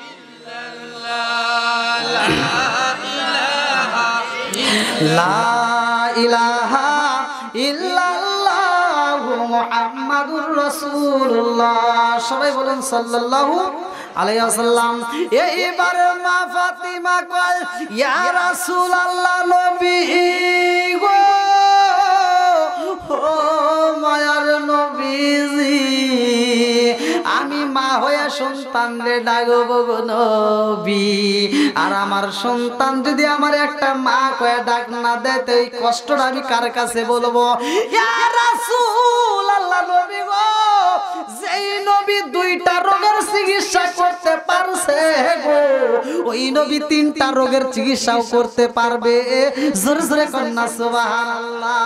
লা ইলাহা ইল্লাল্লাহু মুহাম্মাদুর রাসূলুল্লাহ। সবাই বলেন সাল্লাল্লাহু আলাইহি ওয়াসাল্লাম। এইবার মা ফাতিমা কয় ইয়া রাসূলুল্লাহ, নবী গো, ও মায়ার নবীজি, আমি মা হয়ে সন্তান রে ডাকবো গো নবী, আর আমার সন্তান যদি আমার একটা মা কয়ে ডাক না দেয় তো এই কষ্টটা আমি কার কাছে বলবো? ইয়া রাসূলুল্লাহ, নবী গো, যেই নবী দুইটা রোগের চিকিৎসা করতে পারছে গো, ওই নবী তিনটা রোগের চিকিৎসাও করতে পারবে। জোরে জোরে কন্যা সুবহানাল্লাহ।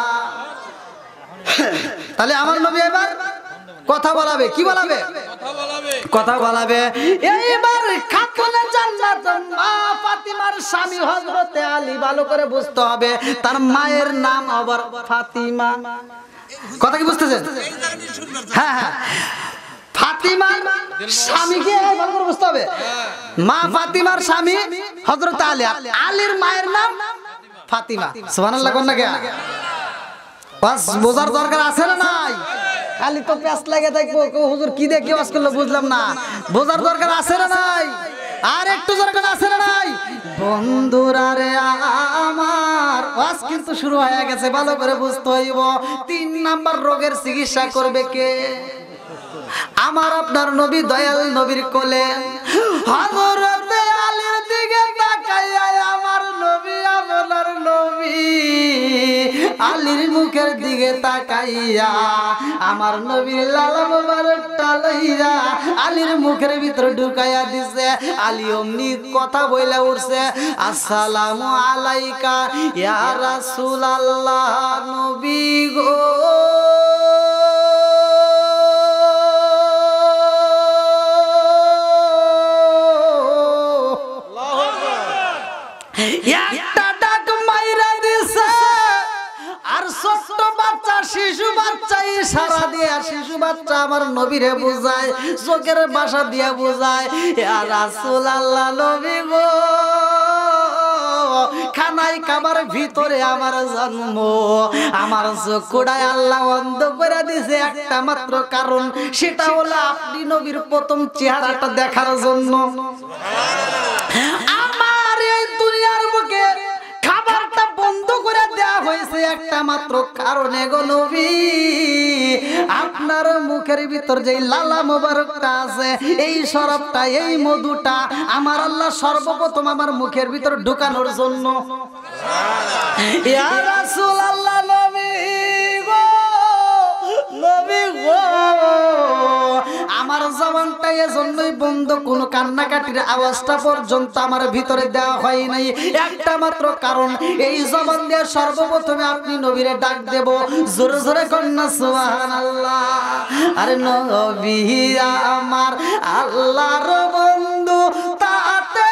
তাহলে আমার নবী এবার কথা বলাবে। কি বলাবে? কথা বলাবে। এইবার খাতুনে জান্নাত মা ফাতিমার স্বামী হযরতে আলী, ভালো করে বুঝতে হবে তার মায়ের নাম আবার ফাতিমা। কথা কি বুঝতেছেন? হ্যাঁ হ্যাঁ, ফাতিমার স্বামীকে ভালো করে বুঝতে হবে। মা ফাতিমার স্বামী হযরতে আলী, আলীর মায়ের নাম ফাতিমা। সুবহানাল্লাহ কোন না কে? বাস বোঝার দরকার আছে না নাই? খালি তো প্যাস লাগে থাকবো, হুজুর কি দেখে ওয়াজ করলো বুঝলাম না। বোঝার দরকার আছে না নাই? আর একটু দরকার আছে না নাই? বন্ধুরা রে আমার, ওয়াজ কিন্তু শুরু হয়ে গেছে, ভালো করে বুঝতে হইব। 3 নাম্বার রোগের চিকিৎসা করবে কে? আমার আপনার নবী, দয়াল নবীর কোলে হযরতে আলীর দিকে তাকাইয়া আমার নবী, আপনার নবী আলীর মুখের দিকে তাকাইয়া আমার নবী লালা মোবারকটা লইয়া আলীর মুখের ভিতরে ঢুকাইয়া দিছে। আলী অমনি কথা বইলা উঠছে, আসসালামু আলাইকা ইয়া রাসূলুল্লাহ, নবী গো। একটা ডাক মাইরা দিছে, আর ছোট্ট বাচ্চা শিশু বাচ্চা ইশারা দিয়া শিশু শিশু বাচ্চা আমার নবীরে বুঝায়, চোখের ভাষা দিয়া বুঝায়, ইয়া রাসূলুল্লাহ নবী গো, খানাই খাবার ভিতরে আমার জন্ম, আমার চোখটায় আল্লাহ অন্ধ করে দিয়েছে একটা মাত্র কারণ, সেটা হলো আপনি নবীর প্রথম চেহারাটা দেখার জন্য। আমার এই দুনিয়ার বুকে খাবারটা বন্ধ করে দেওয়া হয়েছে একটা মাত্র কারণে গো নবী, আপনার মুখের ভিতর যে লালা মোবারকটা আছে, এই শরাবটা, এই মধুটা আমার আল্লাহ সর্বপ্রথম আমার মুখের ভিতর ঢুকানোর জন্য। ইয়া রাসূলুল্লাহ নবী গো, নবী গো, আমার জবানটা এজন্যই বন্ধ, কোন কান্নাকাটির আওয়াজটা পর্যন্ত আমার ভিতরে দেওয়া হয় নাই একটা মাত্র কারণ, এই জবান দিয়ে সর্বপ্রথমে আপনি নবীরে ডাক দেব, জোরে জোরে কন্যা সুবহানাল্লাহ। আরে নবী আমার আল্লাহর বন্ধু, তাতে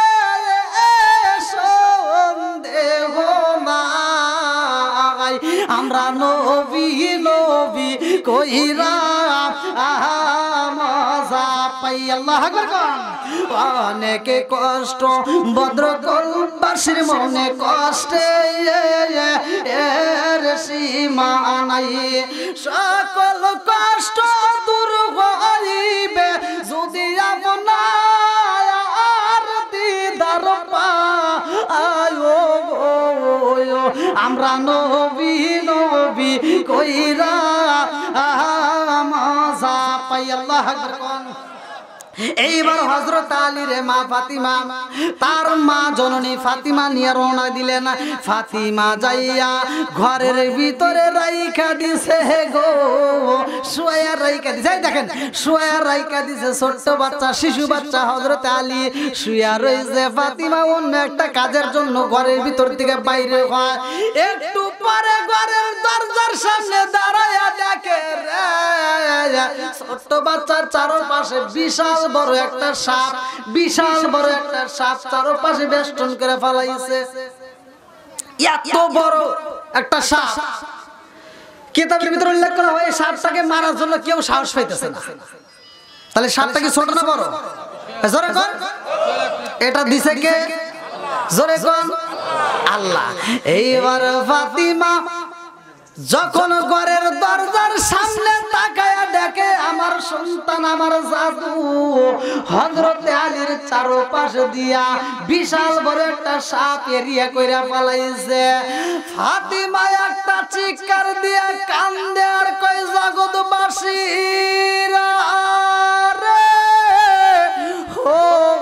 সন্দেহ নাই, আমরা নবী নবী কইরা মজা পাই। আল্লাহু আকবার। অনেকে কষ্ট বদ্রকলবাসীর মনে কষ্টে এর সীমা নাই, সকল কষ্ট দূর হইবে যদি আপনার দিদার পাই, আমরা নবী নবী কইরা মজা পাই। আল্লাহু আকবার। এইবার হযরত আলী রে মা ফাতিমা, তার মা জননী ফাতিমা নিয়ে রওনা দিলেন। ফাতিমা যাইয়া ঘরের ভিতরে রাইখা দিছে গো, শুয়া রাইখা দিছে, দেখেন শুয়া রাইখা দিছে, ছোট্ট বাচ্চা, শিশু বাচ্চা হযরত আলী শুয়া রইছে। ফাতিমা অন্য একটা কাজের জন্য ঘরের ভিতর থেকে বাইরে হয়, একটু পরে ঘরের দরজার সামনে দাঁড়ায়া দেখে রে ছোট্ট বাচ্চার চারপাশে বিশাল বড় একটা সাপ, বিশাল বড় একটা সাপ চারপাশে বেষ্টন করে ফেলাইছে। এত বড় একটা সাপ, কিতাবের ভিতরে উল্লেখ করা হয় সাপটাকে মারার জন্য কেউ সাহস পাইতেছে না। তাহলে সাপটা কি ছোট না বড়? জোরে কোন, এটা দিছে কে? জোরে কোন, আল্লাহ। এইবার ফাতিমা যখন ঘরের দরজার সামনে তাকায়া দেখে আমার সন্তান, আমার জাদু হযরত আলীর চারপাশে দিয়া বিশাল বড় একটা সাপ এরিয়া কইরা পালাইছে। ফাতিমা একটা চিৎকার দিয়া কান্দে আর কই, জগৎবাসীরা রে, ও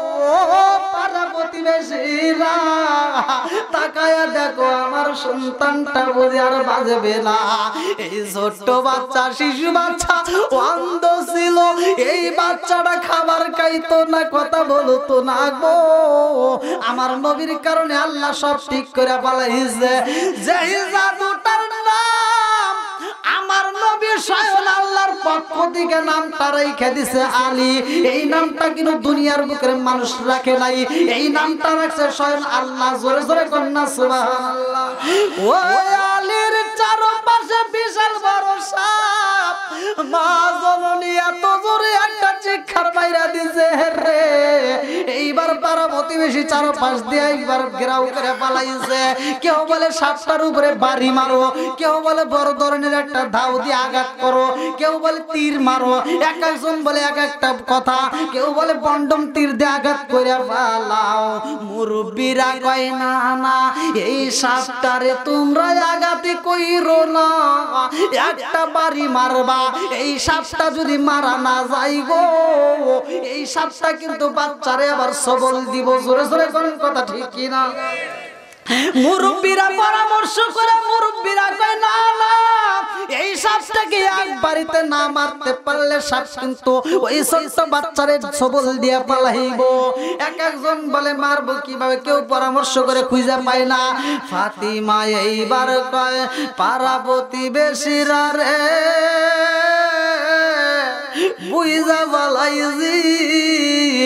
পাড়া প্রতিবেশীরা, তাকায়া দেখো আমার সন্তানটা বুঝি আর বাজবে না। এই ছোট্ট বাচ্চা, শিশু বাচ্চা অন্ধ ছিল, এই বাচ্চাটা খাবার খাইতো না, কথা বলতো না গো। আমার নবীর কারণে আল্লাহ সব ঠিক করে পালাইছে। যেই জাদুটার নাম আমার নবী স্বয়ং আল্লাহর পক্ষ থেকে নামটা রেখে দিছে আলী, এই নামটা কিন্তু দুনিয়ার বুকের মানুষ রাখে নাই, এই নামটা রাখছে স্বয়ং আল্লাহ। জোরে জোরে কন্যা সুবহানাল্লাহ। ও আলীর চারপাশে বিশাল বড় সাপ, মা জননী এত জোরে একটা চিৎকার বাইরা দিছে রে, এইবার পাড়া প্রতিবেশী চারপাশ দিয়ে একবার ঘেরাও করে পালাইছে। কেউ বলে সাপটার উপরে বাড়ি মারো, কেউ বলে বড় ধরনের একটা ধাও দিয়ে আঘাত করো, কেউ বলে তীর মারো, এক একজন বলে এক একটা কথা, কেউ বলে বন্ডম তীর দিয়ে আঘাত করে পালাও। মুরব্বীরা কয় না না, এই সাপটারে তোমরা আঘাতে কইরো না, একটা বাড়ি মারবা, এই সাপটা যদি মারা না যায় গো, এই সাপটা কিন্তু বাচ্চারে আবার সবল দিব। জোরে জোরে কোন কথা ঠিক কিনা? মুরব্বীরা পরামর্শ করে, মুরব্বীরা কয় না না, এই সাপটাকে এক বাড়িতে না মারতে পারলে সাপ কিন্তু ওই ছোট্ট বাচ্চারে সবল দিয়ে পালাইব। এক একজন বলে মারবো কিভাবে, কেউ পরামর্শ করে খুঁজে পায় না। ফাতিমা এইবার কয়, পাড়া প্রতিবেশীরা রে বুঝা পালাইছি,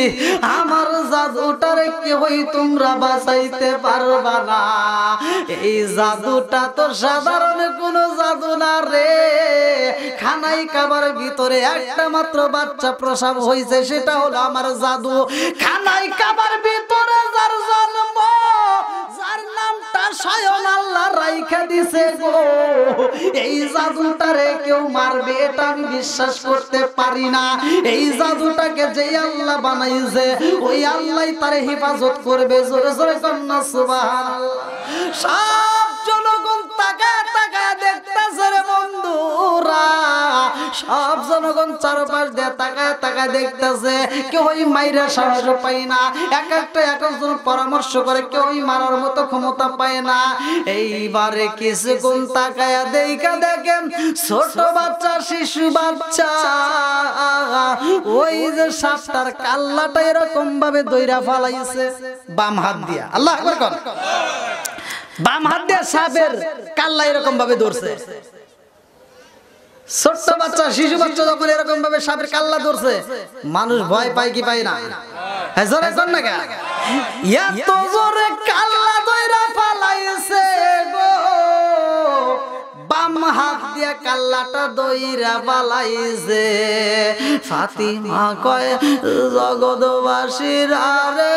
আমার জাদুটারে কেউই তোমরা বাঁচাইতে পারবা না। এই জাদুটা তো সাধারণ কোনো জাদু না রে। খানাই কাবার ভিতরে একটা মাত্র বাচ্চা প্রসব হয়েছে, সেটা হলো আমার জাদু। খানাই কাবার ভিতরে যার জন্ম, যার নামটা স্বয়ং আল্লাহ রাইখা দিছে গো, এই জাদুটারে কেউ মারবে এটা আমি বিশ্বাস করতে পারি না। এই জাদুটাকে যে আল্লাহ বানাইছে ওই আল্লাহ তারে হেফাজত করবে। জোরে জোরে কন্যা সুবহানাল্লাহ। সব জনগণ তাকায় তাকায় দেখতেছে রে বন্ধুরা, সব জনগণ চারপাশ দিয়ে তাকায় তাকায় দেখতেছে, কেউই মাইরা সাহস পায় না। এক একজন পরামর্শ করে, কেউই মারার মতো ক্ষমতা পায় না। এইবারে কিছুক্ষণ তাকায় দেখা দেখেন ছোট বাচ্চা, শিশু বাচ্চা, ওই যে সাপটার কাল্লাটা এরকম ভাবে দইরা ফালাইছে বাম হাত দিয়া। আল্লাহু আকবার কর। বাম হাত দিয়ে সাপের কাল্লা এরকম ভাবে ধরছে। ছোট্ট বাচ্চা, শিশু বাচ্চা যখন এরকম ভাবে সাপের কাল্লা ধরছে, মানুষ ভয় পায় কি পায় না? হ্যাঁ, জোরে কর না কে? এত জোরে কাল্লা দইরা ফালাইছে গো, বাম হাত দিয়ে কাল্লাটা দইরা ফালাইছে। ফাতিমা কয়, জগৎবাসীরা রে,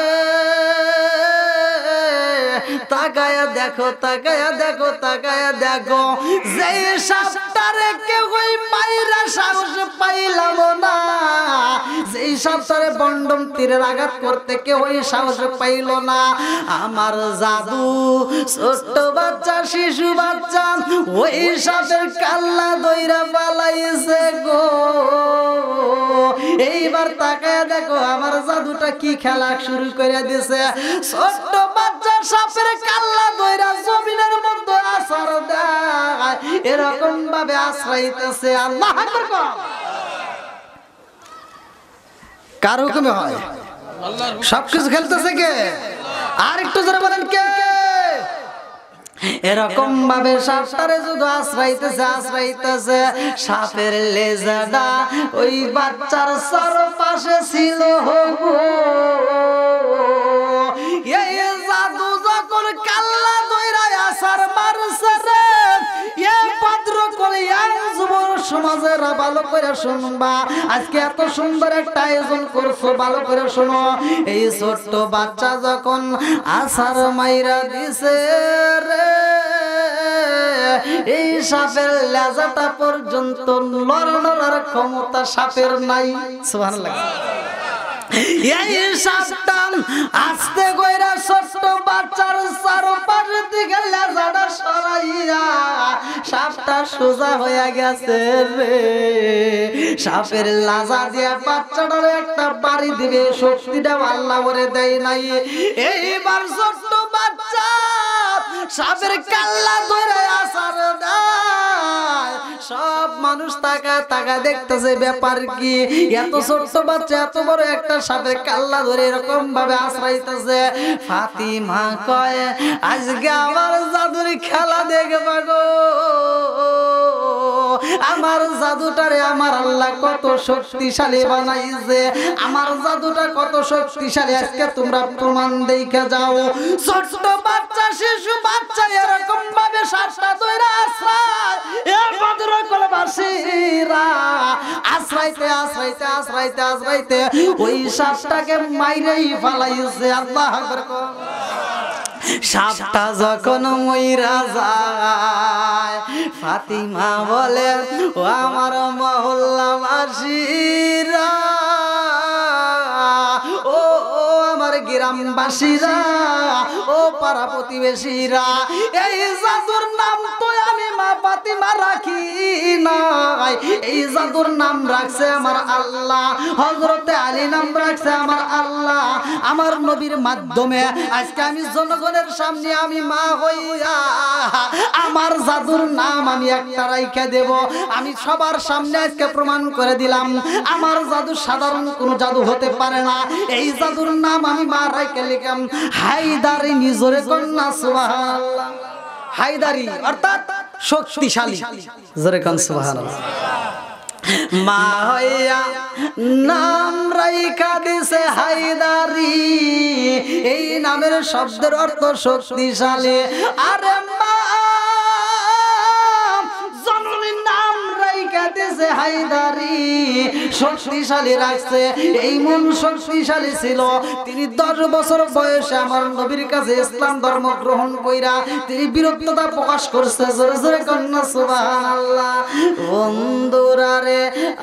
তাকায়া দেখো, তাকায়া দেখো, তাকায়া দেখো, যে সাপটারে কেউ মাইরা সাহস পাইলাম না, যেই সাপটারে বন্ডম তীরের আঘাত করতে কেউ সাহস পাইল না। আমার জাদু ছোট্ট বাচ্চা, শিশু বাচ্চা ওই সাপের কাল্লা দইরা পালাইছে গো। এইবার তাকায়া দেখো আমার জাদুটা কি খেলা শুরু করে দিছে। ছোট্ট বাচ্চা সাপের কাল্লা দইরা জমিনের মধ্যে আছর দেয়, এরকম ভাবে আশ্রয়িতেছে। আল্লাহু আকবার। কার হুকুমে হয়? সবকিছু খেলতেছে কে? আর একটু জোরে বলেন কে? এরকম ভাবে সাপটারে শুধু আশ্রয়িতেছে, আশ্রয়িতেছে। সাপের লেজাটা ওই বাচ্চার চারপাশে ছিল। এই জাদু যখন কাল্লা দইরা আসার মারছে রে, এ ভদ্র কলিয়ান যুব সমাজেরা ভালো করে শুনবা, আজকে এত সুন্দর একটা আয়োজন করছো, ভালো করে শোনো। এই ছোট্ট বাচ্চা যখন আসার মাইরা দিছে রে, এই সাপের লেজাটা পর্যন্ত লড়ানোর ক্ষমতা সাপের নাই। সুবহানাল্লাহ। এই সাপটা আস্তে কইরা ছোট্ট বাচ্চার চারপাশ থেকে লেজাটা সরাইয়া সাপটা সোজা হয়ে গেছে রে। সাপের লাজা দিয়া বাচ্চাটার একটা বাড়ি দিবে, শক্তিটা আল্লাহ করে দেয় নাই। এইবার ছোট্ট বাচ্চা সাপের কাল্লা ধরে আসার দেয়। সব মানুষ তাকা তাকা দেখতেছে ব্যাপার কি, এত ছোট্ট বাচ্চা এত বড় একটা সাপের কাল্লা ধরে এরকম ভাবে আশ্রয়িতেছে। ফাতিমা কয়, আজকে আমার জাদুর খেলা দেখবা গো, আমার জাদুটারে আমার আল্লাহ কত শক্তিশালী বানাইছে, আমার জাদুটা কত শক্তিশালী আজকে তোমরা প্রমাণ দেখে যাও। ছোট্ট বাচ্চা, শিশু বাচ্চা এরকম ভাবে সাপটা ধরে আশ্রয়, এ ভদ্র কুলবাসীরা আশ্রয়তে আশ্রয়তে আশ্রয়তে আশ্রয়তে ওই সাপটাকে মাইরেই ফালাইছে। আল্লাহু আকবার। সাপটা যখন মইরা যায়, ফাতিমা বলে, ও আমার মহল্লাবাসীরা, ও আমার গ্রামবাসীরা, ও পাড়া প্রতিবেশীরা, এই জাদুর নাম তো আমি মা ফাতিমা রাখি নাই, এই জাদুর নাম রাখছে আমার আল্লাহ, হযরতে আলী নাম রাখছে আমার আল্লাহ। আমার নবীর মাধ্যমে আজকে আমি জনগণের সামনে আমি মা হইয়া আমার জাদুর নাম আমি একটা রাইখা দেব। আমি সবার সামনে আজকে প্রমাণ করে দিলাম আমার জাদু সাধারণ কোনো জাদু হতে পারে না। এই জাদুর নাম আমি মা রাইখা লিখলাম হায়দারি। নিজরে কন্যা সুবহানাল্লাহ। হায়দারি অর্থাৎ শক্তিশালী। জোরে কন সুবহানাল্লাহ। মা হইয়া নাম রাইখা দিছে হায়দারি। এই নামের শব্দের অর্থ শক্তিশালী। আরে মা জননীর নাম রাইখা দিছে হায়দারি, শক্তিশালী রাখছে। এই মন শক্তিশালী ছিল। তিনি 10 বছর বয়সে আমার নবীর কাছে ইসলাম ধর্ম গ্রহণ কইরা তিনি বিরক্ততা প্রকাশ করছে। জোরে জোরে কন্যা সুবহানাল্লাহ। বন্ধুরা রে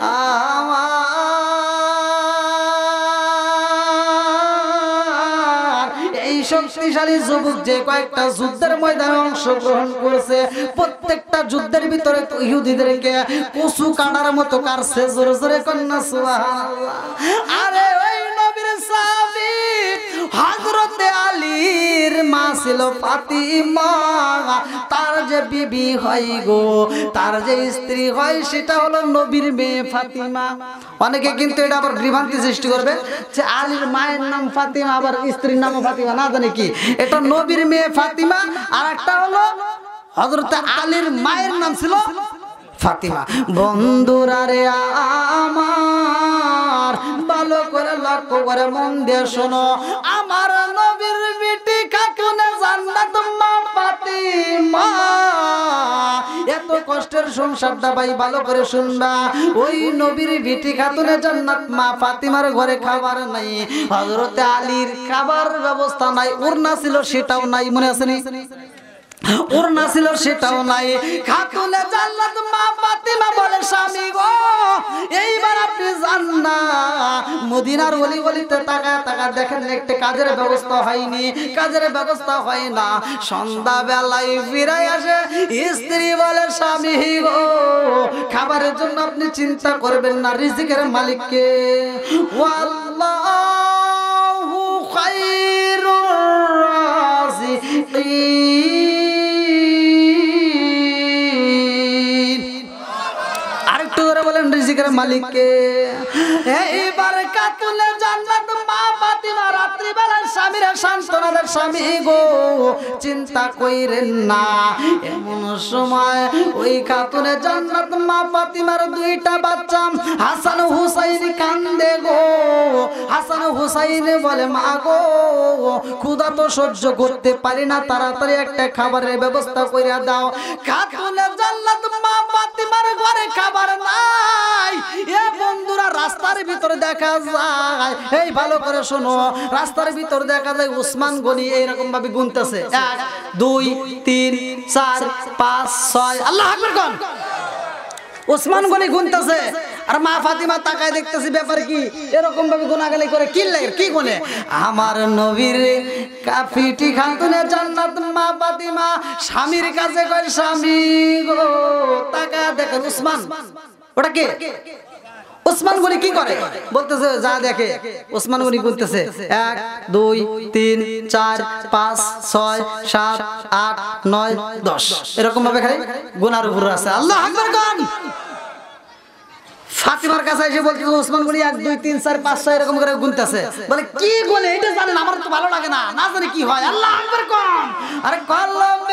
আমার, এই শক্তিশালী যুবক যে কয়েকটা যুদ্ধের ময়দানে অংশগ্রহণ করেছে, প্রত্যেকটা যুদ্ধের ভিতরে ইহুদিদেরকে কচু কাটার মতো কাটছে। জোরে জোরে কন্যা সুবহানাল্লাহ। আরে ওই নবীর সাহাবী হযরতে আলীর মা ছিল ফাতিমা। তার যে বিবি হয় গো, তার যে স্ত্রী হয় সেটা হলো নবীর মেয়ে ফাতিমা। অনেকে কিন্তু এটা আবার বিভ্রান্তি সৃষ্টি করবে যে আলীর মায়ের নাম ফাতিমা আবার স্ত্রীর নামও ফাতিমা, না জানে কি এটা নবীর মেয়ে ফাতিমা, আর একটা হলো হযরতে আলীর মায়ের নাম ছিল ফাতিমা। বন্ধুরা রে আমার, ভালো করে লক্ষ্য করে মন দিয়ে শোনো, আমার নবীর বিটি খাতুনে জান্নাত মা ফাতিমা। এত কষ্টের সংসারটা ভাই ভালো করে শুনবা। ওই নবীর বিটি খাতুনে জান্নাত মা ফাতিমার ঘরে খাবার নাই, হযরতে আলীর খাবার ব্যবস্থা নাই, ওড়না ছিল সেটাও নাই, মনে আছে নি? ওড়না ছিল সেটাও নাই। খাতুনে জান্নাত মা ফাতিমা বলে স্বামী গো, এইবার আপনি যান না মদিনার অলি গলিতে টাকা টাকা দেখেন একটা কাজের ব্যবস্থা হয়নি, কাজের ব্যবস্থা হয় না। সন্ধ্যা বেলায় ফিরে আসে স্ত্রী বলে স্বামী গো, খাবারের জন্য আপনি চিন্তা করবেন না, রিজিকের মালিককে। ওয়াল্লাহু খায়রুর রাযিকিন। আরেকটু ধরে বলেন রিজিকের মালিককে। এইবার খাতুনে জান্নাত মা ফাতিমা রাত্রি বেলা স্বামীর সান্ত্বনা দেন, স্বামী গো চিন্তা কইরেন না। এমন সময় ওই খাতুনে জান্নাত মা ফাতিমার 2টা বাচ্চা হাসান হুসাইন কান্দে গো। হাসান হুসাইন বলে মা গো, ক্ষুধা তো সহ্য করতে পারি না, তাড়াতাড়ি একটা খাবারের ব্যবস্থা কইরা দাও। খাতুনে জান্নাত মা ফাতিমার ঘরে খাবার নাই। এ বন্ধুরা, রাস্তার ভিতরে দেখা যায়, এই ভালো করে শোনো, রাস্তার ভিতরে দেখা যায় উসমান গনি এইরকম ভাবে গুনতেছে 1 2 3 4 5 6। আল্লাহু আকবার কোন উসমান গনি গুনতেছে, আর মা ফাতিমা তাকায় দেখতেছে ব্যাপার কি, এরকম ভাবে গোনাগালি করে কি লাগে, কি গুনে? আমার নবীর কাফিটি খাতুনে জান্নাত মা ফাতিমা স্বামীর কাছে কয় স্বামী গো তাকায় দেখেন উসমান, ওটা কে? উসমান গনি কি করে বলতেছে, যা দেখে উসমান গনি গুনতেছে 1 2 3 4 5 6 7 8 9 10 এরকম ভাবে খালি গুনার উপর আছে। আল্লাহু আকবার কোন ফাতিমার কাছে এসে বলতেছে উসমান গনি 1 2 3 4 5 6 এরকম করে গুনতেছে। বলে কি গুনে এটা জানেন, আমার তো ভালো লাগে না, না জানি কি হয়। আল্লাহু আকবার কোন। আরে কলম